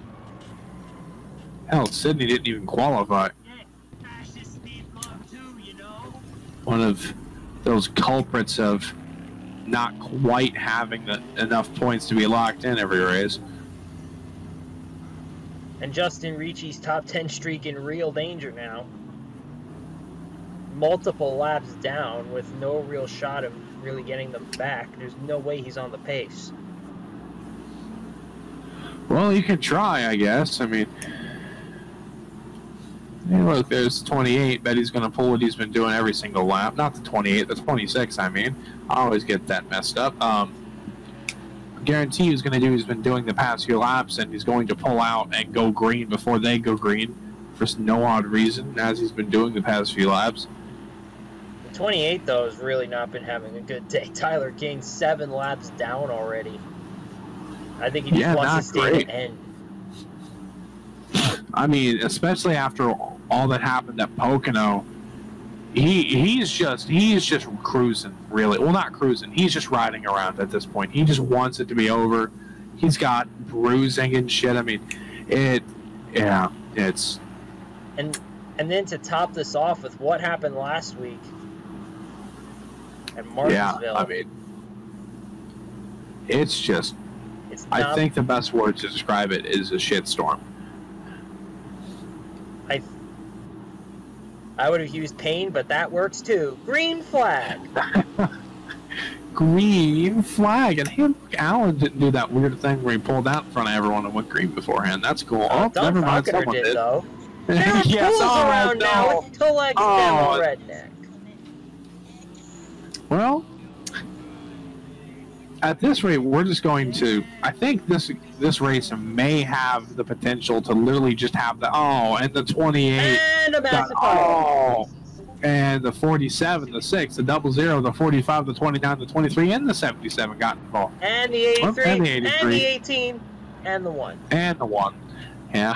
B: Hell, Sydney didn't even qualify. One of those culprits of not quite having the, enough points to be locked in every race.
A: And Justin Ricci's top ten streak in real danger now. Multiple laps down with no real shot of really getting them back. There's no way he's on the pace.
B: Well, you can try, I guess. I mean, hey, look, there's twenty-eight. Bet he's going to pull what he's been doing every single lap. Not the twenty-eight, the twenty-six, I mean. I always get that messed up. Um, guarantee he's going to do he's been doing the past few laps, and he's going to pull out and go green before they go green for no odd reason, as he's been doing the past few laps.
A: The twenty-eight, though, has really not been having a good day. Tyler King, seven laps down already. I think he just
B: Yeah,
A: wants
B: not
A: to stay
B: great.
A: to end.
B: I mean, especially after all that happened at Pocono, he he's just he's just cruising, really. Well, not cruising. He's just riding around at this point. He just wants it to be over. He's got bruising and shit. I mean, it, yeah, it's.
A: And and then to top this off with what happened last week at Martinsville.
B: Yeah, I mean, it's just.
A: it's
B: I
A: not,
B: think the best word to describe it is a shitstorm.
A: I I would have used pain, but that works too. Green flag.
B: Green flag, and him, Allen didn't do that weird thing where he pulled out in front of everyone and went green beforehand. That's cool.
A: Uh,
B: Oh,
A: Don
B: never mind,
A: Falconer
B: someone
A: did,
B: did.
A: though. There are
B: Yes,
A: pools
B: oh,
A: around
B: no.
A: now with Tulex
B: Oh.
A: Demo Redneck.
B: Well, at this rate, we're just going to. I think this this race may have the potential to literally just have the oh and the twenty-eight,
A: And a
B: the,
A: massive
B: oh, and the forty-seven, the six, the double zero, the forty-five, the twenty-nine, the twenty-three, and the seventy-seven got involved.
A: And the eighty-three,
B: and the
A: and
B: eighty-three.
A: the eighteen, and the one.
B: And the one, yeah.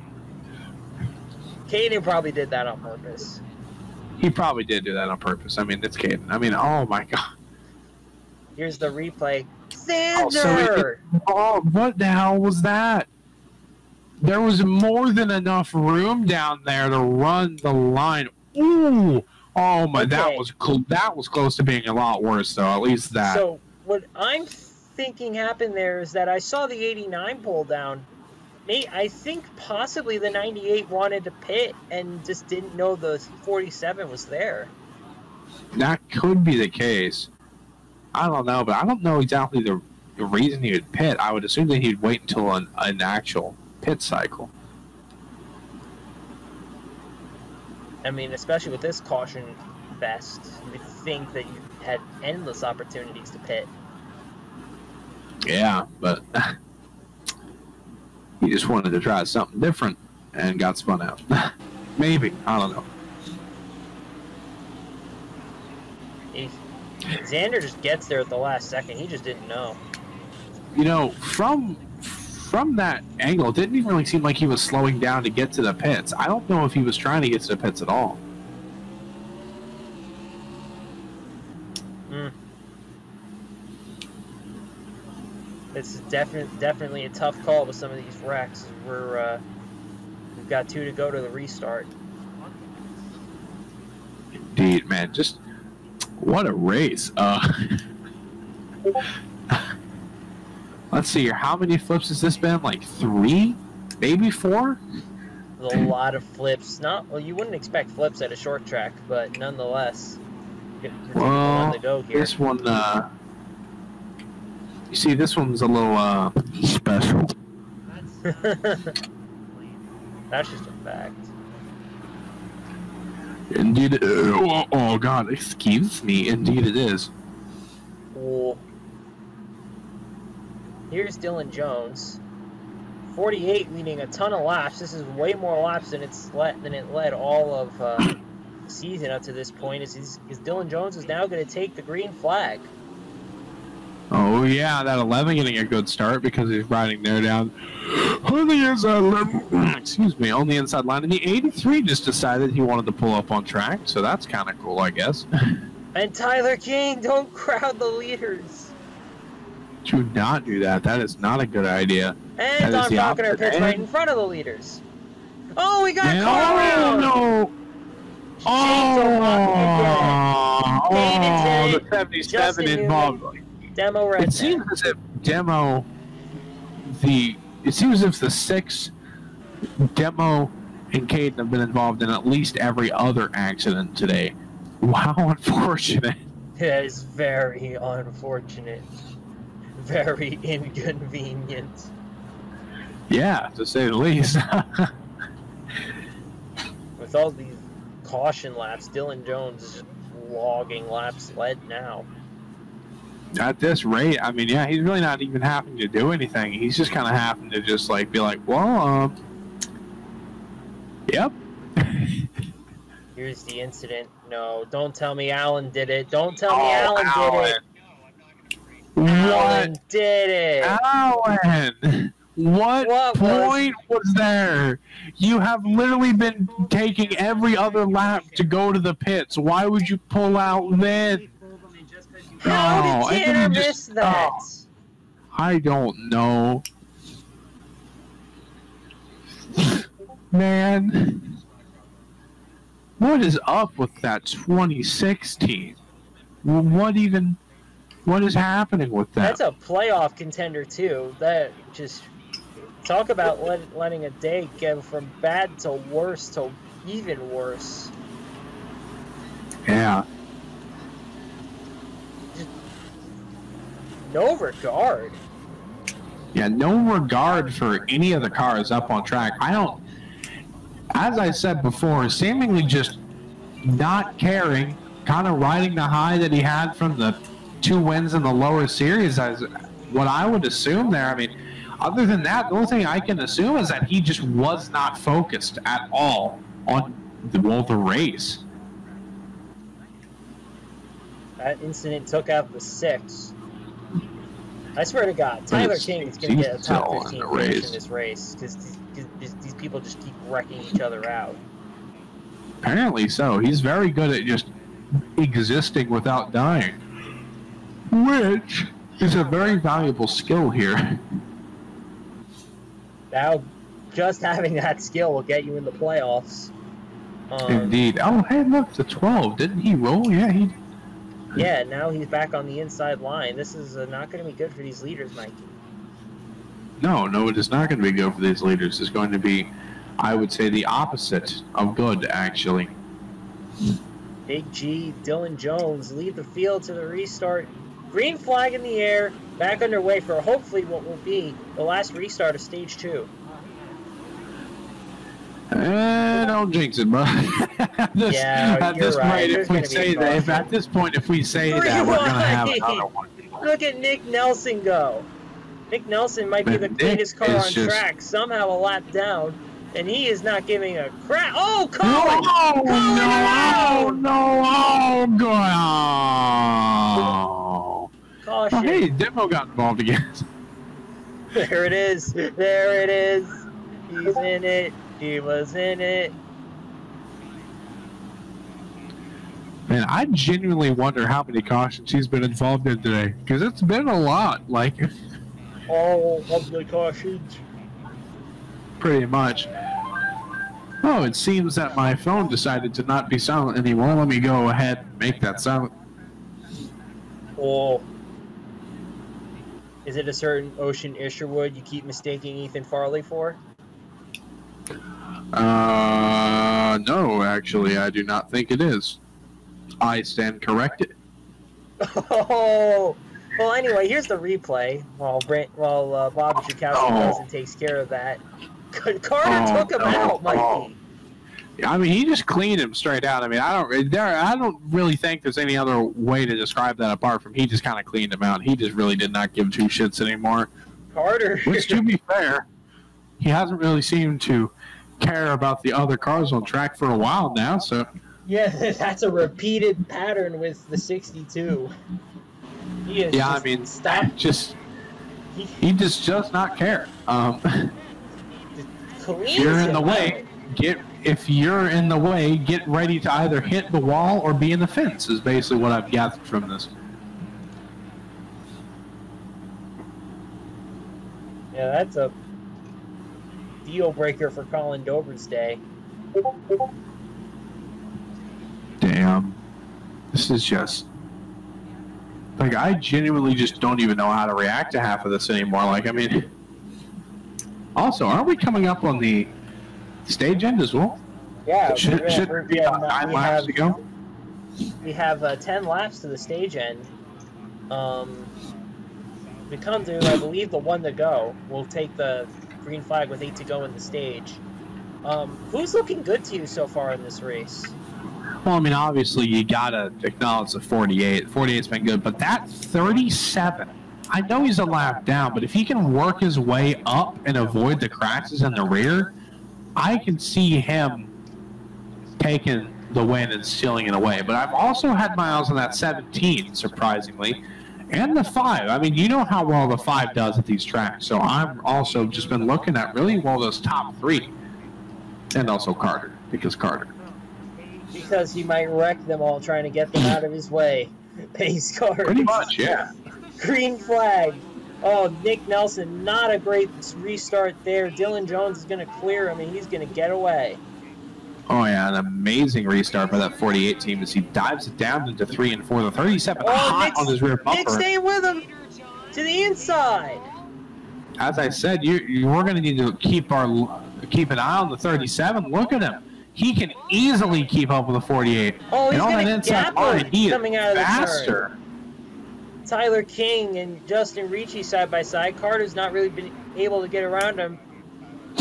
A: Caden probably did that on purpose.
B: He probably did do that on purpose. I mean, it's Caden. I mean, oh my god.
A: Here's the replay.
B: Oh, so
A: Xander!
B: it- oh, what the hell was that? There was more than enough room down there to run the line. Ooh! Oh my, that
A: Okay.
B: was cl- that was close to being a lot worse, though. At least that.
A: So what I'm thinking happened there is that I saw the eighty-nine pull down. Mate, I think possibly the ninety-eight wanted to pit and just didn't know the forty-seven was there.
B: That could be the case. I don't know, but I don't know exactly the, the reason he would pit. I would assume that he'd wait until an, an actual pit cycle.
A: I mean, especially with this caution vest, you would think that you had endless opportunities to pit.
B: Yeah, but he just wanted to try something different and got spun out. Maybe. I don't know.
A: He, Xander just gets there at the last second. He just didn't know.
B: You know, from from that angle, it didn't even really seem like he was slowing down to get to the pits. I don't know if he was trying to get to the pits at all.
A: Mm. It's definitely definitely a tough call with some of these wrecks. We're uh, we've got two to go to the restart.
B: Indeed, man. Just what a race. Uh, let's see here. How many flips has this been? Like three? Maybe four?
A: There's a lot of flips. Not well, you wouldn't expect flips at a short track, but nonetheless, we're taking one
B: Well,
A: to go here.
B: this one, uh, you see, this one's a little uh, special.
A: That's just a fact.
B: Indeed, it, oh, oh God, excuse me. Indeed, it is.
A: Cool. Here's Dylan Jones. forty-eight leading a ton of laps. This is way more laps than it's let than it led all of uh, the season up to this point. Is, is, is Dylan Jones is now going to take the green flag?
B: Oh yeah, that eleven getting a good start because he's riding there down on the inside line. Excuse me, on the inside line. And the eighty-three just decided he wanted to pull up on track, so that's kind of cool, I guess.
A: And Tyler King, don't crowd the leaders.
B: Do not do that. That is not a good idea. That
A: And
B: is
A: Don
B: the
A: Falconer
B: opposite.
A: pits right
B: And-
A: in front of the leaders. Oh, we got
B: And-
A: caught
B: oh
A: around.
B: no!
A: Oh,
B: Oh,
A: David
B: oh,
A: did
B: the
A: it.
B: seventy-seven
A: Justin
B: involved.
A: Demo Redneck.
B: It seems as if Demo, the it seems as if the six, Demo, and Caden have been involved in at least every other accident today. How unfortunate.
A: That is very unfortunate. Very inconvenient.
B: Yeah, to say the least.
A: With all these caution laps, Dylan Jones is just logging laps led now.
B: At this rate, I mean, yeah, he's really not even having to do anything. He's just kind of having to just like be like, well, um, yep.
A: Here's the incident. No, don't tell me Alan did it. Don't tell me
B: Oh,
A: Alan,
B: Alan.
A: did it. Alan
B: What?
A: did it.
B: Alan, what,
A: What was-
B: point was there? You have literally been taking every other lap to go to the pits. Why would you pull out then?
A: How
B: Oh,
A: did
B: and
A: Tanner
B: then
A: miss
B: just-
A: that?
B: oh. I don't know. Man, what is up with that twenty sixteen? What even, what is happening with that?
A: That's a playoff contender too. That just talk about let, letting a day go from bad to worse to even worse.
B: Yeah.
A: No regard.
B: Yeah, no regard for any of the cars up on track. I don't... as I said before, seemingly just not caring, kind of riding the high that he had from the two wins in the lower series, as what I would assume there. I mean, other than that, the only thing I can assume is that he just was not focused at all on the, well, the race.
A: That incident took out the six. I swear to God, Tyler King is going to get a top fifteen finish in this race because these, these people just keep wrecking each other out.
B: Apparently so. He's very good at just existing without dying, which is a very valuable skill here.
A: Now, just having that skill will get you in the playoffs. Um,
B: Indeed. Oh, hey, look, the twelve. Didn't he roll? Yeah, he...
A: Yeah, now he's back on the inside line. This is uh, not going to be good for these leaders, Mikey.
B: No, no, it is not going to be good for these leaders. It's going to be, I would say, the opposite of good, actually.
A: Big G, Dylan Jones lead the field to the restart. Green flag in the air, back underway for hopefully what will be the last restart of stage two.
B: Eh, don't jinx it, bro. at this,
A: yeah,
B: at
A: you're
B: this
A: right.
B: point,
A: There's
B: if we say that, if at this point, if we say
A: Three
B: that, we're gonna have
A: line.
B: another one.
A: Look at Nick Nelson go. Nick Nelson might be the
B: Nick
A: cleanest car on
B: just...
A: track, somehow a lap down, and he is not giving a crap. Oh, Colin!
B: No,
A: Colin
B: no,
A: around!
B: no, oh, God.
A: Caution.
B: Oh, hey, Demo got involved again.
A: There it is. There it is. He's in it. He was in it.
B: Man, I genuinely wonder how many cautions he's been involved in today, because it's been a lot. Like,
A: all of the cautions.
B: Pretty much. Oh, it seems that my phone decided to not be silent anymore. Let me go ahead and make that silent.
A: Oh. Is it a certain Ocean Isherwood you keep mistaking Ethan Farley for?
B: Uh, no, actually, I do not think it is. I stand corrected.
A: Oh, well, anyway, here's the replay while Brent, while uh, Bob Chakowski
B: Oh.
A: goes and takes care of that. Carter
B: Oh,
A: took him
B: no,
A: out, Mikey.
B: oh. I mean, he just cleaned him straight out. I mean, I don't, there, I don't really think there's any other way to describe that apart from he just kind of cleaned him out. He just really did not give two shits anymore.
A: Carter.
B: Which, to be fair, he hasn't really seemed to care about the other cars on track for a while now. So
A: Yeah, that's a repeated pattern with the sixty-two. He is
B: yeah,
A: just
B: I mean,
A: stop.
B: just
A: He,
B: he just does not care. Um,
A: cleans
B: if you're in
A: him
B: the way,
A: out.
B: get if you're in the way, get ready to either hit the wall or be in the fence. Is basically what I've gathered from this.
A: Yeah, that's a deal breaker for Colin Dover's day.
B: Damn, this is just like I genuinely just don't even know how to react to half of this anymore. Like, I mean, also, aren't we coming up on the stage end as well?
A: Yeah,
B: Should,
A: we're-
B: should
A: we're-
B: be
A: we
B: about
A: have-
B: nine
A: we
B: laps
A: have-
B: to go.
A: We have uh, ten laps to the stage end. Um, we come to, I believe, the one to go. We'll take the green flag with eight to go in the stage. Um, who's looking good to you so far in this race?
B: Well, I mean, obviously, you gotta acknowledge the forty-eight. forty-eight's been good, but that thirty-seven, I know he's a lap down, but if he can work his way up and avoid the crashes in the rear, I can see him taking the win and stealing it away. But I've also had my eyes on that seventeen, surprisingly, and the five. I mean, you know how well the five does at these tracks, so I've also just been looking at really well those top three, and also Carter, because Carter.
A: Because he might wreck them all trying to get them out of his way. Pace cars.
B: Pretty much, yeah.
A: Green flag. Oh, Nick Nelson, not a great restart there. Dylan Jones is going to clear him, and he's going to get away.
B: Oh, yeah, an amazing restart by that forty-eight team as he dives it down into three and four. The thirty-seven
A: Oh,
B: hot
A: Nick's,
B: on his rear bumper.
A: Nick's staying with him to the inside.
B: As I said, you, you we're going to need to keep our keep an eye on the thirty-seven. Look at him. He can easily keep up with the forty-eight.
A: Oh, he's
B: and on
A: gonna
B: that inside
A: gap
B: line,
A: him
B: he
A: coming
B: is
A: out of the turn.
B: faster.
A: Tyler King and Justin Ricci side by side. Carter's not really been able to get around him.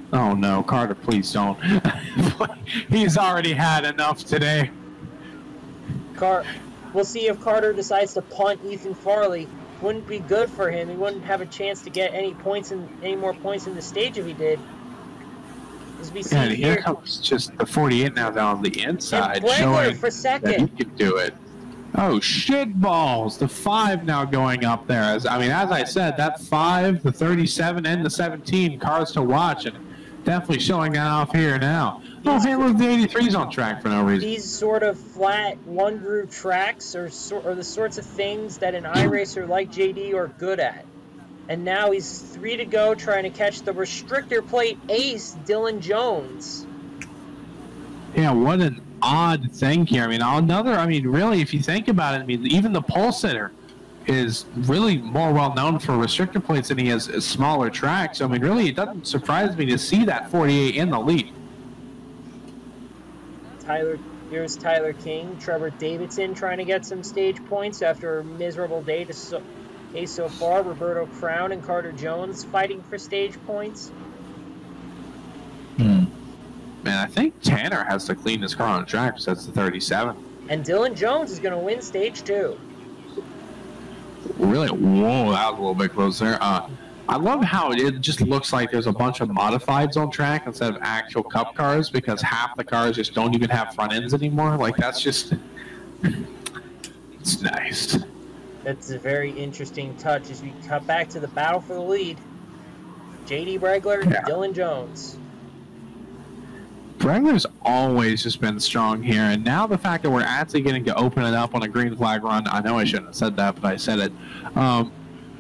B: Oh no, Carter, please don't. He's already had enough today.
A: Car we'll see if Carter decides to punt Ethan Farley. Wouldn't be good for him. He wouldn't have a chance to get any points in any more points in the stage if he did. As we see
B: Yeah,
A: here,
B: here comes just the forty-eight now down on the inside,
A: and
B: showing
A: for second.
B: that he can do it. Oh shit balls! The five now going up there. As I mean, as I said, that five, the thirty-seven, and the seventeen cars to watch, and definitely showing that off here now. Oh, hey, look, the eighty-three's on track for no reason.
A: These sort of flat one groove tracks are, so, are the sorts of things that an iRacer like J D are good at. And now he's three to go, trying to catch the restrictor plate ace, Dylan Jones.
B: Yeah, what an odd thing here. I mean, another, I mean, really, if you think about it, I mean, even the pole sitter is really more well known for restrictor plates than he is a smaller tracks. So, I mean, really, it doesn't surprise me to see that forty-eight in the lead.
A: Tyler, here's Tyler King, Trevor Davidson trying to get some stage points after a miserable day to so, day so far. Roberto Crown and Carter Jones fighting for stage points.
B: Hmm. Man, I think Tanner has to clean his car on the track because that's the thirty-seven.
A: And Dylan Jones is going to win stage two.
B: Really? Whoa, that was a little bit closer. Uh, I love how it just looks like there's a bunch of modifieds on track instead of actual cup cars because half the cars just don't even have front ends anymore. Like, that's just... it's nice.
A: That's a very interesting touch as we cut back to the battle for the lead. J D Bregler and
B: Yeah.
A: Dylan Jones.
B: Bregler's always just been strong here, and now the fact that we're actually getting to open it up on a green flag run, I know I shouldn't have said that, but I said it. Um,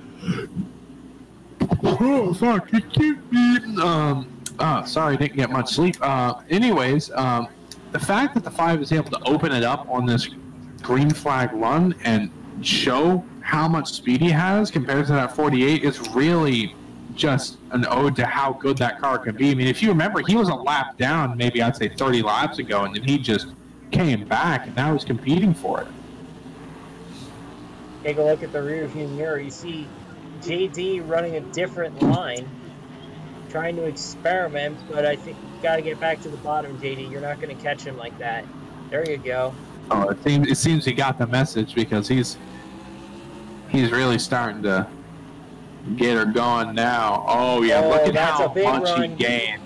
B: oh, fuck. Um, oh, sorry, didn't get much sleep. Uh, anyways, um, the fact that the five is able to open it up on this green flag run and show how much speed he has compared to that forty-eight is really just an ode to how good that car can be. I mean, if you remember, he was a lap down, maybe I'd say thirty laps ago, and then he just came back, and now he's competing for it.
A: Take a look at the rear view mirror. You see J D running a different line, trying to experiment, but I think you got to get back to the bottom, J D. You're not going to catch him like that. There you go.
B: Oh, it seems, it seems he got the message because he's he's really starting to get her going now. Oh, yeah,
A: Oh,
B: look at
A: that's
B: how
A: a big
B: much he
A: run.
B: gained.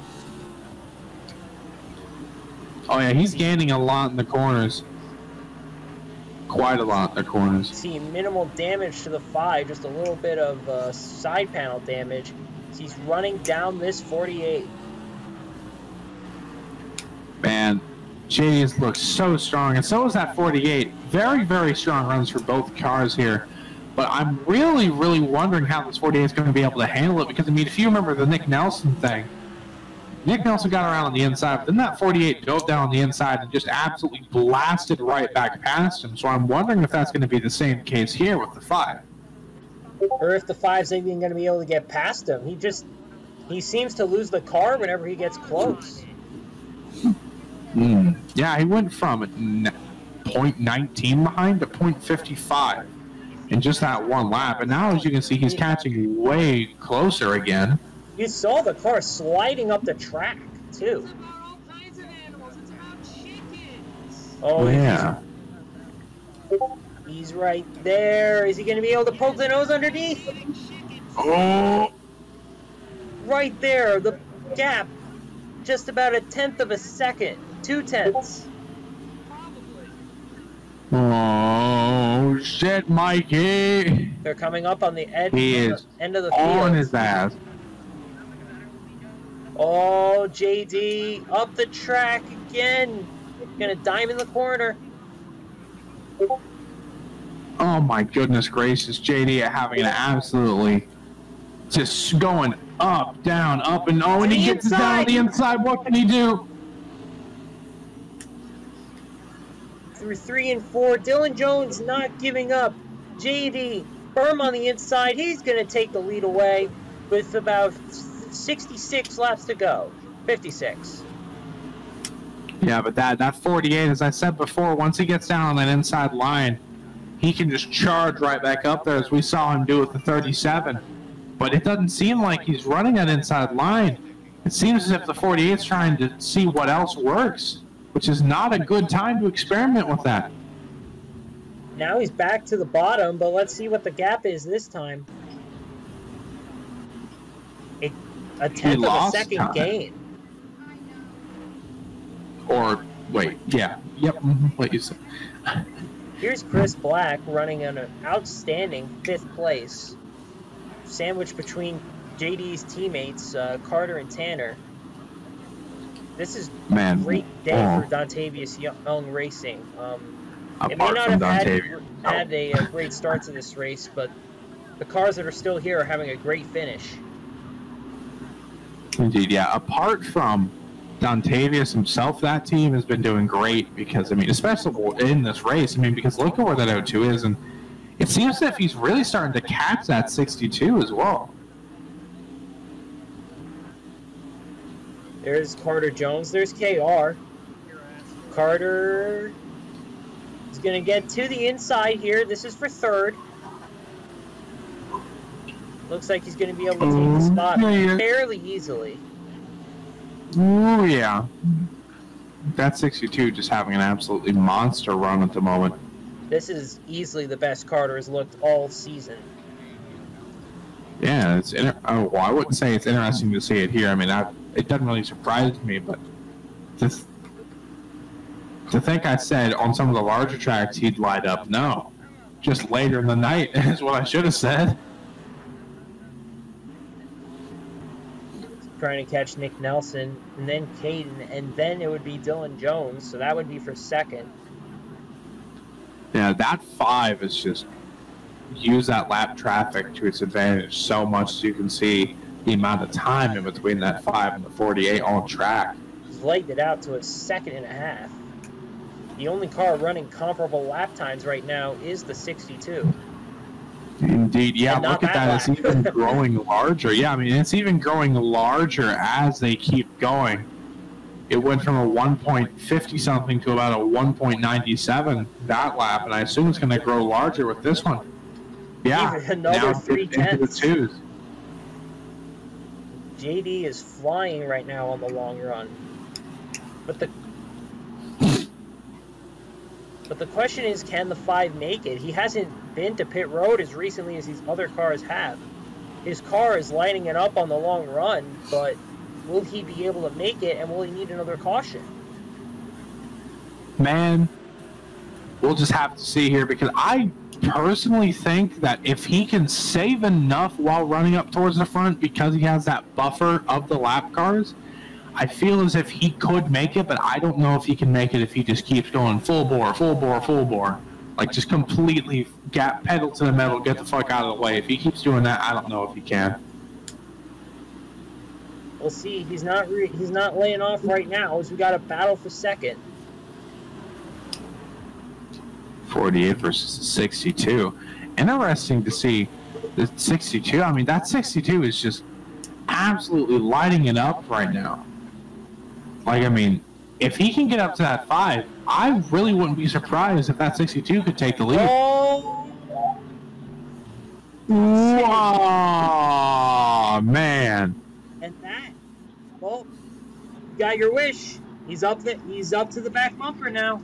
B: Oh, yeah, he's gaining a lot in the corners. Quite a lot in the corners.
A: See minimal damage to the five, just a little bit of uh, side panel damage. So he's running down this forty-eight.
B: Man, J D looks so strong, and so is that forty-eight. Very, very strong runs for both cars here. But I'm really, really wondering how this forty-eight is going to be able to handle it, because, I mean, if you remember the Nick Nelson thing, Nick Nelson got around on the inside, but then that forty-eight dove down on the inside and just absolutely blasted right back past him. So I'm wondering if that's going to be the same case here with the five.
A: Or if the five's even going to be able to get past him. He just, he seems to lose the car whenever he gets close.
B: Mm. Yeah, he went from point nineteen behind to point five in just that one lap. And now, as you can see, he's catching way closer again.
A: You saw the car sliding up the track, too. Oh,
B: yeah.
A: He's, he's right there. Is he going to be able to poke the nose underneath?
B: Oh!
A: Right there, the gap. Just about a tenth of a second. Two tenths.
B: Oh, shit, Mikey.
A: They're coming up on the edge
B: He
A: of
B: is
A: the end of the
B: on
A: field.
B: his ass.
A: Oh, J D up the track again. Gonna dime in the corner.
B: Oh my goodness gracious, J D having an absolutely just going up, down, up, and oh, and he gets it down on the inside. What can he do?
A: Through three and four, Dylan Jones not giving up. J D firm on the inside. He's gonna take the lead away with about sixty-six laps to go. fifty-six.
B: Yeah, but that, that forty-eight, as I said before, once he gets down on that inside line, he can just charge right back up there, as we saw him do with the thirty-seven. But it doesn't seem like he's running that inside line. It seems as if the forty-eight's trying to see what else works, which is not a good time to experiment with that.
A: Now he's back to the bottom, but let's see what the gap is this time. A, a tenth of a second time. Gain.
B: Or, wait, yeah, yep, mm-hmm, what you said.
A: Here's Chris Black running on an outstanding fifth place, sandwiched between J D's teammates, uh, Carter and Tanner. This is
B: Man,
A: a great day
B: oh.
A: for Dontavius Young Racing. Um,
B: Apart
A: it may not have had,
B: Dontavius.
A: had a, a great start to this race, but the cars that are still here are having a great finish.
B: Indeed, yeah. Apart from Dontavius himself, that team has been doing great because, I mean, especially in this race, I mean, because look at where that O two is, and it seems as if he's really starting to catch that sixty-two as well.
A: There's Carter Jones. There's K R. Carter is going to get to the inside here. This is for third. Looks like he's going to be able to take the spot
B: yeah, yeah.
A: fairly easily.
B: Oh, yeah. That sixty-two just having an absolutely monster run at the moment.
A: This is easily the best Carter has looked all season.
B: Yeah, it's inter- oh, well, I wouldn't say it's interesting to see it here. I mean, I, it doesn't really surprise me, but just to think I said on some of the larger tracks he'd light up, no. Just later in the night is what I should have said.
A: Trying to catch Nick Nelson, and then Caden, and then it would be Dylan Jones, so that would be for second.
B: Yeah, that five is just use that lap traffic to its advantage so much so you can see the amount of time in between that five and the forty-eight on track.
A: He's legged it out to a second and a half. The only car running comparable lap times right now is the sixty-two.
B: Indeed, yeah, look at that.
A: Lap.
B: It's even growing larger. Yeah, I mean, it's even growing larger as they keep going. It went from a one point five zero something to about a one point nine seven that lap, and I assume it's going to grow larger with this one. Yeah,
A: even another
B: now
A: three
B: into the
A: tenths.
B: twos.
A: J D is flying right now on the long run. But the But the question is, can the five make it? He hasn't been to pit road as recently as these other cars have. His car is lighting it up on the long run, but will he be able to make it, and will he need another caution?
B: Man, we'll just have to see here, because I personally think that if he can save enough while running up towards the front because he has that buffer of the lap cars, I feel as if he could make it, but I don't know if he can make it if he just keeps going full bore, full bore, full bore. Like, just completely gap pedal to the metal, get the fuck out of the way. If he keeps doing that, I don't know if he can.
A: We'll see. He's not re he's not laying off right now, as we got a battle for second.
B: forty-eight versus sixty-two. Interesting to see the sixty-two. I mean, that sixty-two is just absolutely lighting it up right now. Like, I mean, if he can get up to that five, I really wouldn't be surprised if that sixty-two could take the lead.
A: Oh,
B: Wow, man.
A: and that, well, you got your wish. He's up the, he's up to the back bumper now.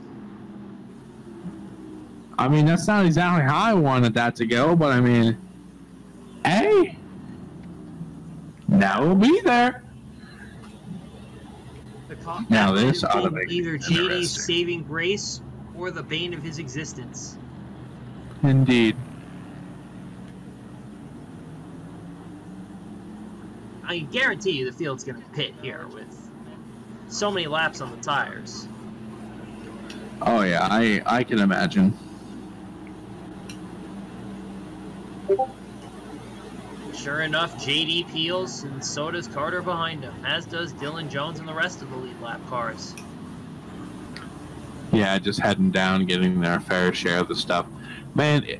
B: I mean, that's not exactly how I wanted that to go, but I mean, hey, now we'll be there.
A: The cop
B: Now
A: that
B: this
A: could
B: ought to
A: be
B: make
A: either
B: it
A: J D's
B: interesting.
A: saving grace or the bane of his existence.
B: Indeed.
A: I guarantee you the field's going to pit here with so many laps on the tires.
B: Oh yeah, I I can imagine.
A: Sure enough, J D peels, and so does Carter behind him, as does Dylan Jones and the rest of the lead lap cars.
B: Yeah, just heading down, getting their fair share of the stuff. Man, it,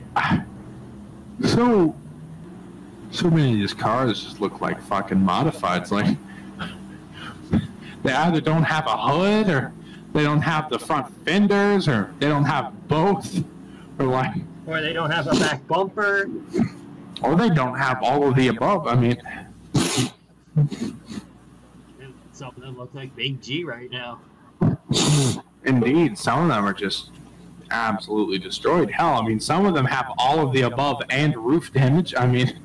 B: so so many of these cars just look like fucking modifieds. Like, they either don't have a hood, or they don't have the front fenders, or they don't have both, or like,
A: Or they don't have a back bumper.
B: or they don't have all of the above. I mean,
A: Some of them look like Big G right now.
B: Indeed, some of them are just absolutely destroyed. Hell, I mean, some of them have all of the above and roof damage. I mean,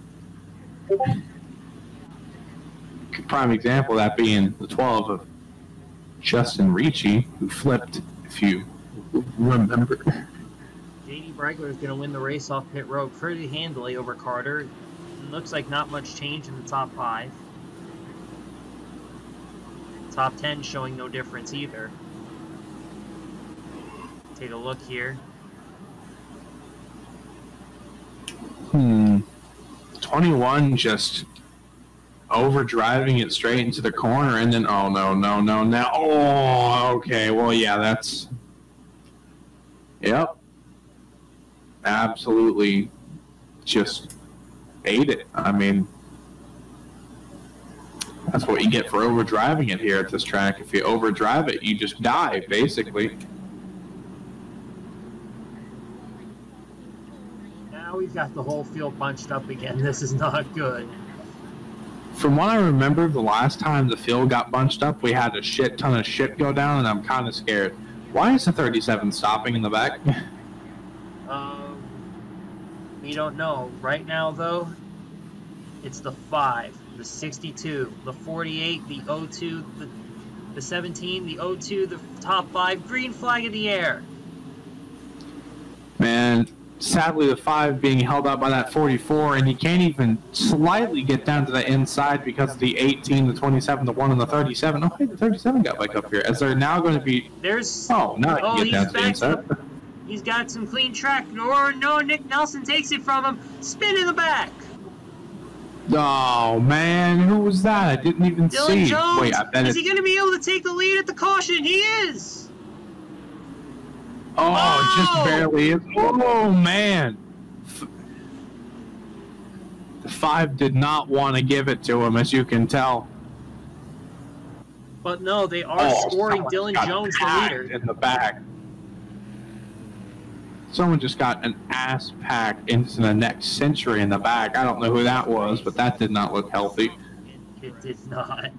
B: prime example of that being the twelve of Justin Ricci, who flipped, if you remember.
A: J D Bregler is going to win the race off pit road pretty handily over Carter. It looks like not much change in the top five. Top ten showing no difference either. Take a look here.
B: Hmm. twenty-one just overdriving it straight into the corner, and then, oh, no, no, no, now, oh, okay, well, yeah, that's, yep, absolutely just ate it. I mean, that's what you get for overdriving it here at this track. If you overdrive it, you just die, basically.
A: Now we've got the whole field bunched up again. This is not good.
B: From what I remember, the last time the field got bunched up, we had a shit ton of shit go down, and I'm kind of scared. Why is the thirty-seven stopping in the back?
A: Um, we don't know. Right now, though, it's the five, the sixty-two, the forty-eight, the oh two, the, the seventeen, the oh two, the top five, green flag in the air.
B: Man, sadly, the five being held up by that forty-four, and he can't even slightly get down to the inside because of the eighteen, the twenty-seven, the one, and the thirty-seven. Oh, hey, the thirty-seven got back up here. As they're now going to be...
A: There's...
B: Oh, now I
A: oh,
B: can get down to the inside.
A: To, he's got some clean track. Or no, Nick Nelson takes it from him. Spin in the back.
B: Oh, man. Who was that? I didn't even
A: Dylan
B: see.
A: Jones.
B: Wait, I bet
A: Is
B: it's...
A: he going to be able to take the lead at the caution? He is.
B: Oh,
A: Oh!
B: just barely is. Oh, man. The five did not want to give it to him, as you can tell.
A: But no, they are
B: Oh,
A: scoring
B: someone
A: Dylan
B: got
A: Jones the
B: packed
A: leader.
B: in the back. Someone just got an ass packed into the next century in the back. I don't know who that was, but that did not look healthy.
A: It, it did not.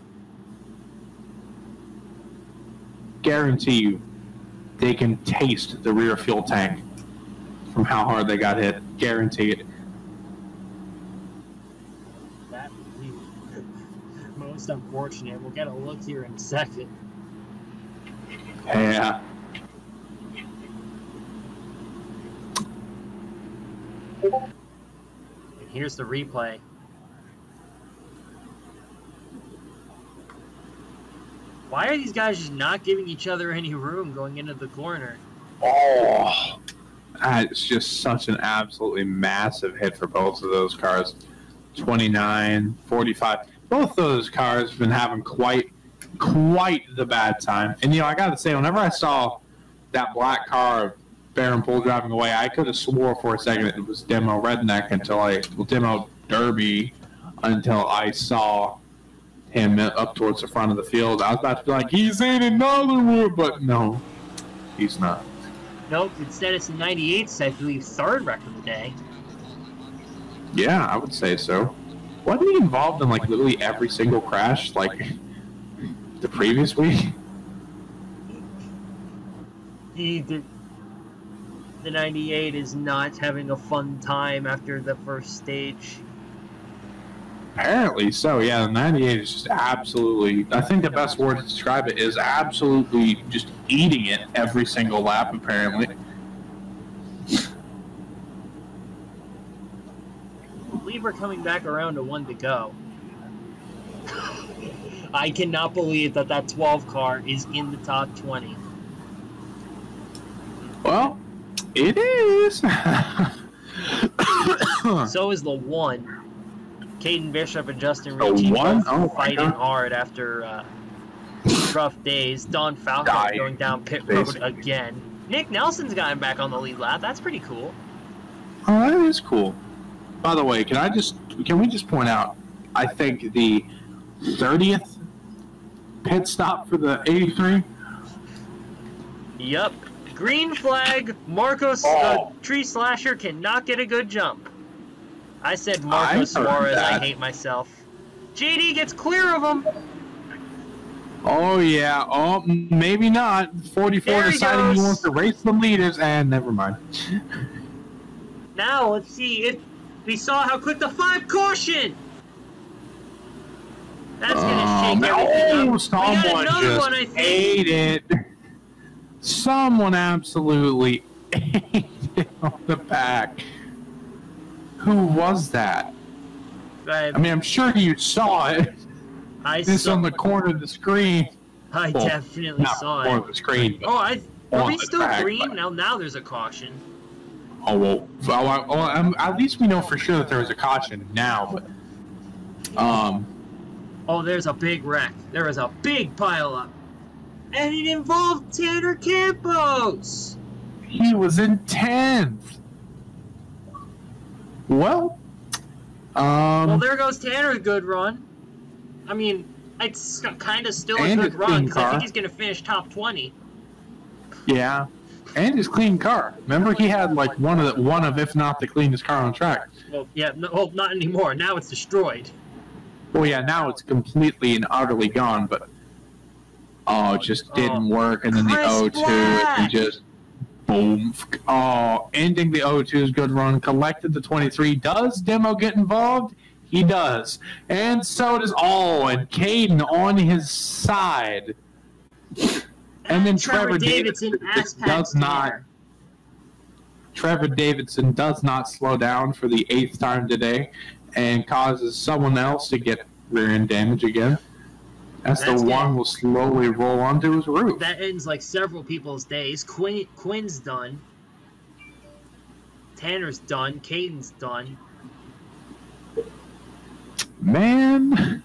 B: Guarantee you, they can taste the rear fuel tank from how hard they got hit. Guarantee it.
A: That would be most unfortunate. We'll get a look here in a second.
B: Yeah.
A: And here's the replay. Why are these guys just not giving each other any room going into the corner?
B: Oh, it's just such an absolutely massive hit for both of those cars. twenty-nine, forty-five. Both those cars have been having quite, quite the bad time. And, you know, I got to say, whenever I saw that black car Baron Bull driving away, I could have swore for a second it was Demo Redneck until I, well, Demo Derby, until I saw him up towards the front of the field. I was about to be like, he's in another one, but no, he's not.
A: Nope, instead it's the ninety-eights, I believe, third wreck of the day.
B: Yeah, I would say so. Wasn't he involved in, like, literally every single crash, like, the previous week?
A: He did. The ninety-eight is not having a fun time after the first stage.
B: Apparently so, yeah. The ninety-eight is just absolutely, I think the best word to describe it is absolutely just eating it every single lap, apparently.
A: I believe we're coming back around to one to go. I cannot believe that that twelve car is in the top twenty.
B: Well, it is.
A: So is the one. Caden Bishop and Justin
B: The
A: Ricci
B: one?
A: both
B: Oh, my
A: fighting
B: God.
A: hard after uh, rough days. Don Falco
B: Dying,
A: going down pit road
B: basically.
A: again. Nick Nelson's gotten back on the lead lap. That's pretty cool.
B: Oh, that is cool. By the way, can I just, can we just point out, I think the thirtieth pit stop for the eighty-three?
A: Yup. Green flag. Marcos,
B: Oh.
A: uh, Tree Slasher, cannot get a good jump. I said Marcos
B: I heard
A: Suarez. I
B: that.
A: hate myself. J D gets clear of him.
B: Oh yeah. Oh, maybe not. forty-four
A: There he
B: deciding he
A: goes.
B: wants to race the leaders, and never mind.
A: Now let's see if we saw how quick the five caution. That's gonna shake
B: Um,
A: everything
B: oh,
A: up. We
B: someone
A: got another
B: just
A: one, I think.
B: ate it. Someone absolutely ate it on the back. Who was that?
A: I,
B: I mean, I'm sure you saw it.
A: I
B: This
A: saw.
B: on the corner of the screen.
A: I
B: Well,
A: definitely
B: Not
A: saw
B: the corner
A: it.
B: of the screen, but
A: Oh, I. Are
B: on
A: we
B: the
A: still
B: back,
A: green?
B: but-
A: Now, now there's a caution.
B: Oh well. Well, I- well um, at least we know for sure that there was a caution now. But um,
A: Oh, there's a big wreck. There was a big pile up, and it involved Tanner Campos.
B: he was in tenth. Well, um,
A: Well, there goes Tanner. Good run. I mean, it's kind of still a
B: And
A: good
B: a
A: run
B: clean
A: because I
B: car.
A: think he's gonna finish top twenty.
B: yeah, and his clean car. Remember, he had like one of the one of, if not the cleanest car on track.
A: Well, yeah, no, well, not anymore. Now it's destroyed.
B: Well, yeah, now it's completely and utterly gone. But oh, it just didn't
A: Oh.
B: work, and then the
A: Chris
B: O two,
A: Black!
B: and just boom. Oh, ending the O two's good run. Collected the twenty-three. Does Demo get involved? He does, and so does oh, and Caden on his side. And then Trevor, Davidson,
A: ass
B: does not. Trevor Davidson does not slow down for the eighth time today, and causes someone else to get rear-end damage again. As
A: That's
B: the
A: good.
B: one will slowly roll onto his roof.
A: That ends like several people's days. Quinn, Quinn's done. Tanner's done. Caden's done.
B: Man.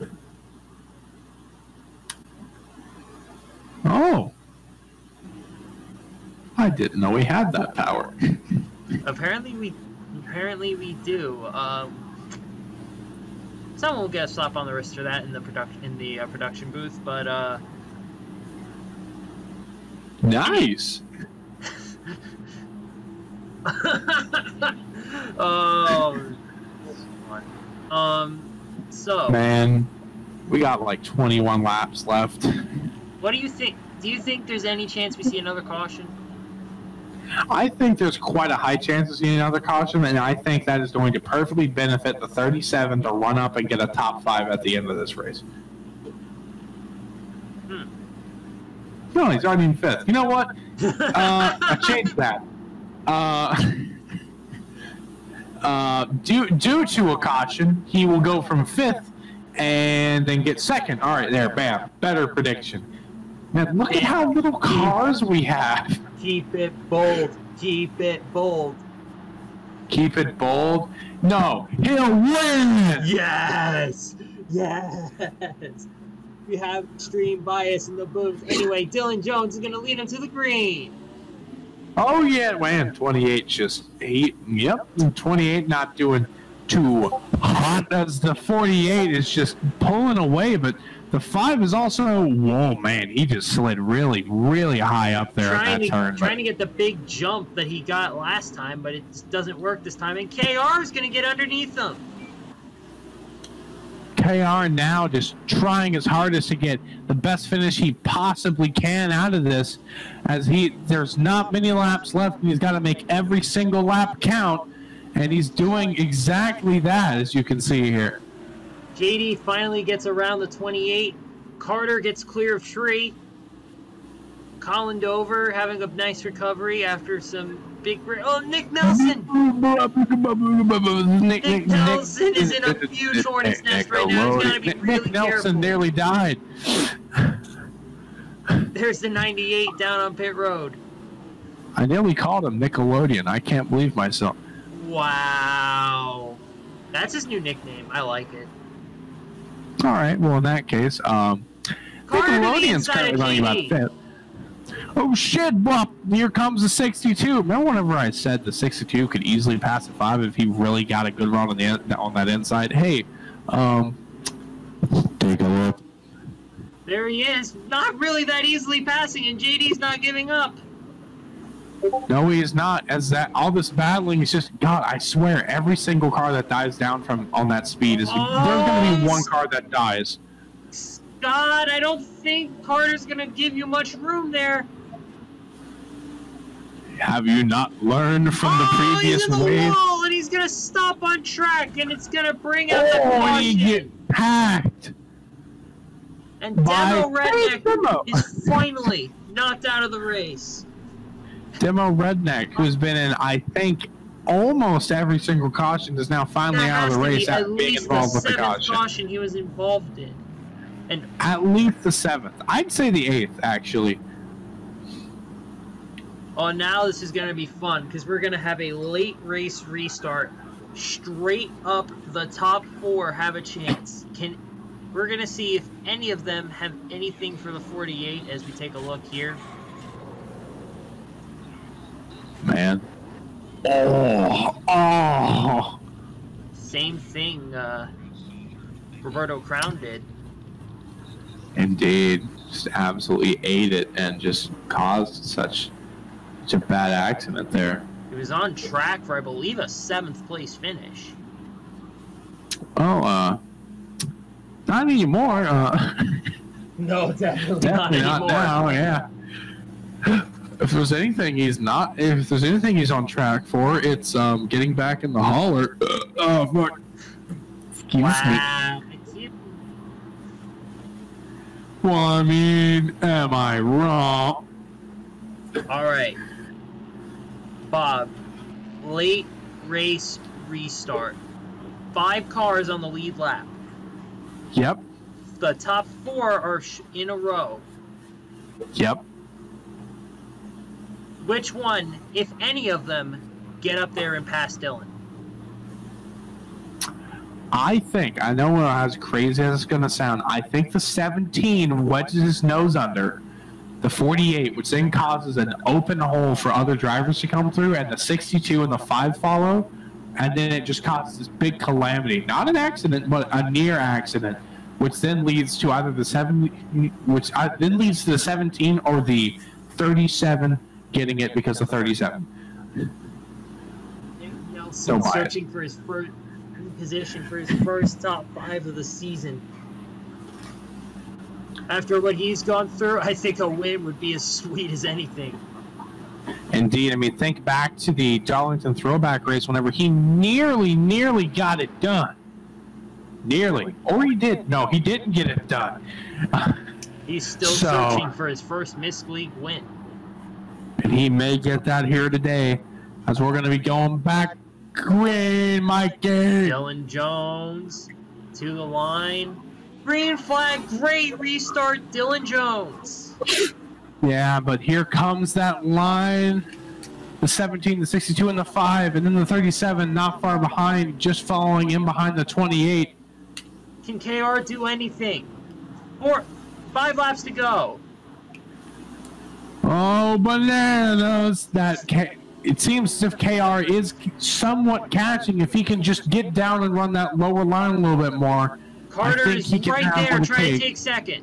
B: Oh. I didn't know we had that power.
A: Apparently we, apparently we do. Um, someone will get a slap on the wrist for that in the production in the uh, production booth, but uh.
B: Nice.
A: oh. Um. So.
B: Man, we got like twenty-one laps left.
A: What do you think? Do you think there's any chance we see another caution?
B: I think there's quite a high chance of seeing another caution, and I think that is going to perfectly benefit the thirty-seven to run up and get a top five at the end of this race.
A: Hmm.
B: No, he's already in fifth. You know what? Uh, I changed that. Uh, uh, due, due to a caution, he will go from fifth and then get second. All right, there, bam. Better prediction. Man, look at how little cars we have.
A: Keep it bold. Keep it bold.
B: Keep it bold. No, he'll win.
A: Yes! Yes! We have extreme bias in the booth. Anyway, Dylan Jones is going to lead him to the green.
B: Oh yeah, man. twenty-eight just eight. Yep, twenty-eight not doing too hot as the forty-eight is just pulling away, but the five is also. Whoa, man, he just slid really, really high up there at
A: Trying
B: that
A: to,
B: turn.
A: trying
B: but-
A: to get the big jump that he got last time, but it just doesn't work this time. And K R is going to get underneath him.
B: K R now just trying his hardest to get the best finish he possibly can out of this, as he there's not many laps left, and he's got to make every single lap count, and he's doing exactly that, as you can see here.
A: J D finally gets around the twenty-eight. Carter gets clear of Shree. Colin Dover having a nice recovery after some big... Oh, Nick Nelson!
B: Nick,
A: Nick Nelson is in a huge hornet's nest right now. He's got to be
B: Nick
A: really
B: Nelson
A: careful.
B: nearly died.
A: There's the ninety-eight down on pit road.
B: I nearly called him Nickelodeon. I can't believe myself.
A: Wow. That's his new nickname. I like it.
B: All right, well, in that case, um,
A: Carter to the
B: Nickelodeon's
A: inside
B: currently
A: of
B: running about
A: J D.
B: fifth. Oh shit, Bop! Here comes the sixty-two. Remember whenever I said the sixty-two could easily pass the five if he really got a good run on the on that inside? Hey, um, take a look.
A: There he is. Not really that easily passing, and J D's not giving up.
B: No, he is not. As that all this battling is just God. I swear, every single car that dives down from on that speed is
A: Oh,
B: there's going to be one car that dies.
A: God, I don't think Carter's going to give you much room there.
B: Have you not learned from
A: oh,
B: the previous
A: he's in the
B: wave?
A: wall, and he's going to stop on track, and it's going to bring out the
B: Oh,
A: caution.
B: he get packed.
A: And
B: By
A: Demo Redneck
B: Demo.
A: is finally knocked out of the race.
B: Demo Redneck, who's been in, I think, almost every single caution, is now finally
A: There
B: out
A: has
B: of the
A: to
B: race
A: be at
B: after being
A: least
B: involved
A: the
B: with the
A: seventh
B: caution.
A: caution he was involved in. And
B: At least the seventh. I'd say the eighth, actually.
A: oh, now this is going to be fun because we're going to have a late race restart. Straight up, the top four have a chance. Can we're going to see if any of them have anything for the forty-eight as we take a look here.
B: Man. Oh. Oh.
A: Same thing uh, Roberto Crown did.
B: Indeed. Just absolutely ate it and just caused such, such a bad accident there.
A: He was on track for, I believe, a seventh place finish.
B: Oh, uh, not anymore. Uh,
A: No, definitely,
B: definitely
A: not
B: not,
A: anymore.
B: now, yeah. If there's anything he's not, if there's anything he's on track for, it's um getting back in the hauler. Uh, oh, fuck. Excuse
A: Wow.
B: me. Well, I mean, am I wrong?
A: All right. Bob, late race restart. Five cars on the lead lap.
B: Yep.
A: The top four are sh in a row.
B: Yep.
A: Which one, if any of them, get up there and pass Dylan?
B: I think, I know as crazy as it's going to sound, I think the seventeen wedges his nose under the forty-eight, which then causes an open hole for other drivers to come through, and the sixty-two and the five follow, and then it just causes this big calamity. Not an accident, but a near accident, which then leads to either the seven, which then leads to the seventeen or the thirty-seven getting it because of thirty-seven.
A: Nelson
B: So
A: searching for his first position for his first top five of the season. After what he's gone through, I think a win would be as sweet as anything.
B: Indeed. I mean, think back to the Darlington throwback race whenever he nearly, nearly got it done. Nearly. Or he did. No, he didn't get it done.
A: He's still
B: So-
A: searching for his first Miss League win.
B: And he may get that here today, as we're going to be going back green, Mikey.
A: Dylan Jones to the line. Green flag, great restart, Dylan Jones.
B: Yeah, but here comes that line. The seventeen, the sixty-two, and the five, and then the thirty-seven not far behind, just following in behind the twenty-eight.
A: Can K R do anything? Four, five laps to go.
B: Oh, bananas! That K it seems as if K R is somewhat catching. If he can just get down and run that lower line a little bit more,
A: Carter
B: I think
A: is
B: he can
A: right
B: have
A: there
B: what it
A: trying to
B: takes.
A: take second.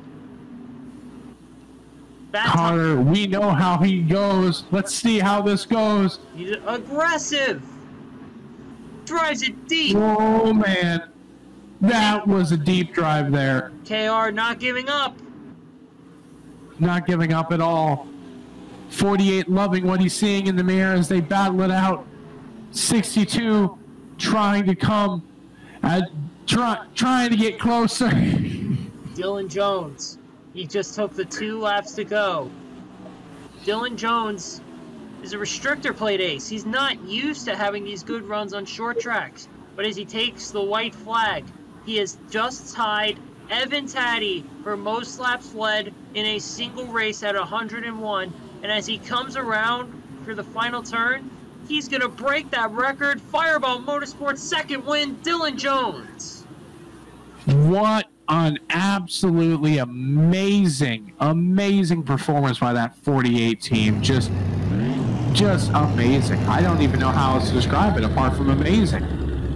A: That
B: Carter, we know how he goes. Let's see how this goes.
A: He's aggressive. Drives it deep.
B: Oh, man. That was a deep drive there.
A: K R not giving up.
B: Not giving up at all. forty-eight loving what he's seeing in the mirror as they battle it out. sixty-two trying to come, uh, try, trying to get closer.
A: Dylan Jones. He just took the two laps to go. Dylan Jones is a restrictor plate ace. He's not used to having these good runs on short tracks. But as he takes the white flag, he has just tied Evan Taddy for most laps led in a single race at one hundred and one. And as he comes around for the final turn, he's going to break that record. Fireball Motorsports second win, Dylan Jones.
B: What an absolutely amazing, amazing performance by that forty-eight team. Just, just amazing. I don't even know how else to describe it apart from amazing.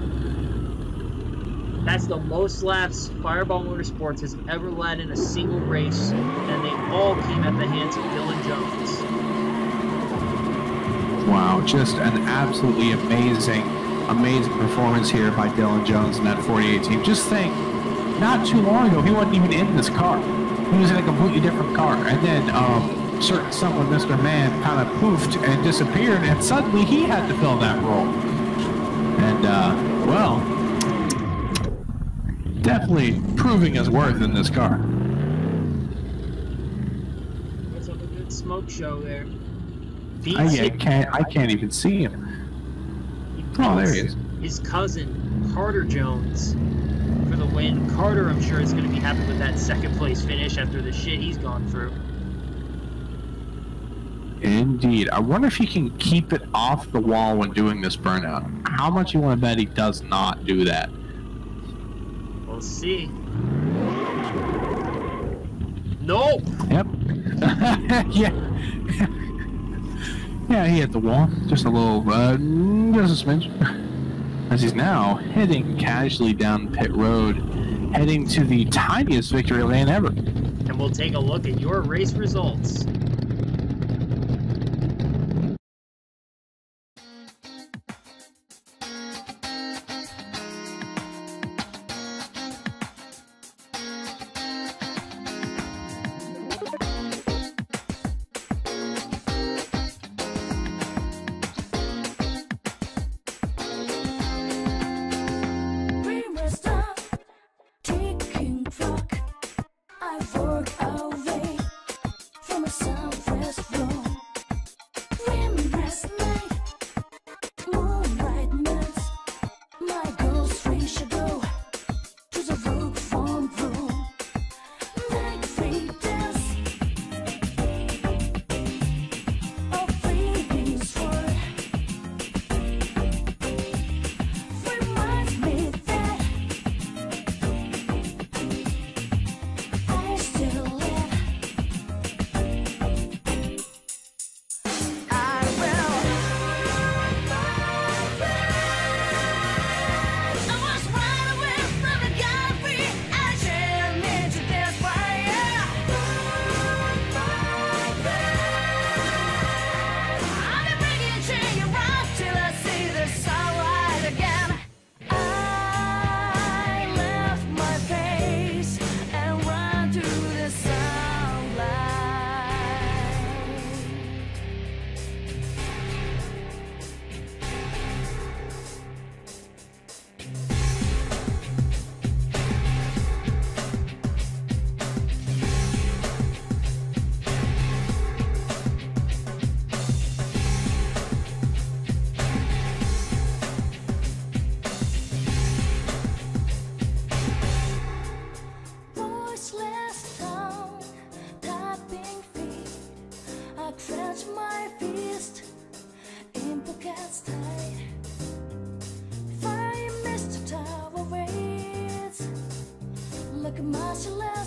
A: That's the most laps Fireball Motorsports has ever led in a single race, and they all came at the hands of Dylan Jones.
B: Wow, just an absolutely amazing, amazing performance here by Dylan Jones and that forty-eight team. Just think, not too long ago, he wasn't even in this car. he was in a completely different car. And then um, certain someone, Mister Man, kind of poofed and disappeared, and suddenly he had to fill that role. And, uh, well, definitely proving his worth in this car.
A: That's a good smoke show there.
B: I, I can't. I can't even see him. Oh, there he is.
A: His cousin, Carter Jones, for the win. Carter, I'm sure, is going to be happy with that second place finish after the shit he's gone through.
B: Indeed. I wonder if he can keep it off the wall when doing this burnout. How much you want to bet he does not do that?
A: We'll see. No!
B: Yep. Yeah. Yeah, he hit the wall. Just a little, uh, just a smidge. As he's now heading casually down pit road, heading to the tiniest victory lane ever.
A: And we'll take a look at your race results.
E: Martial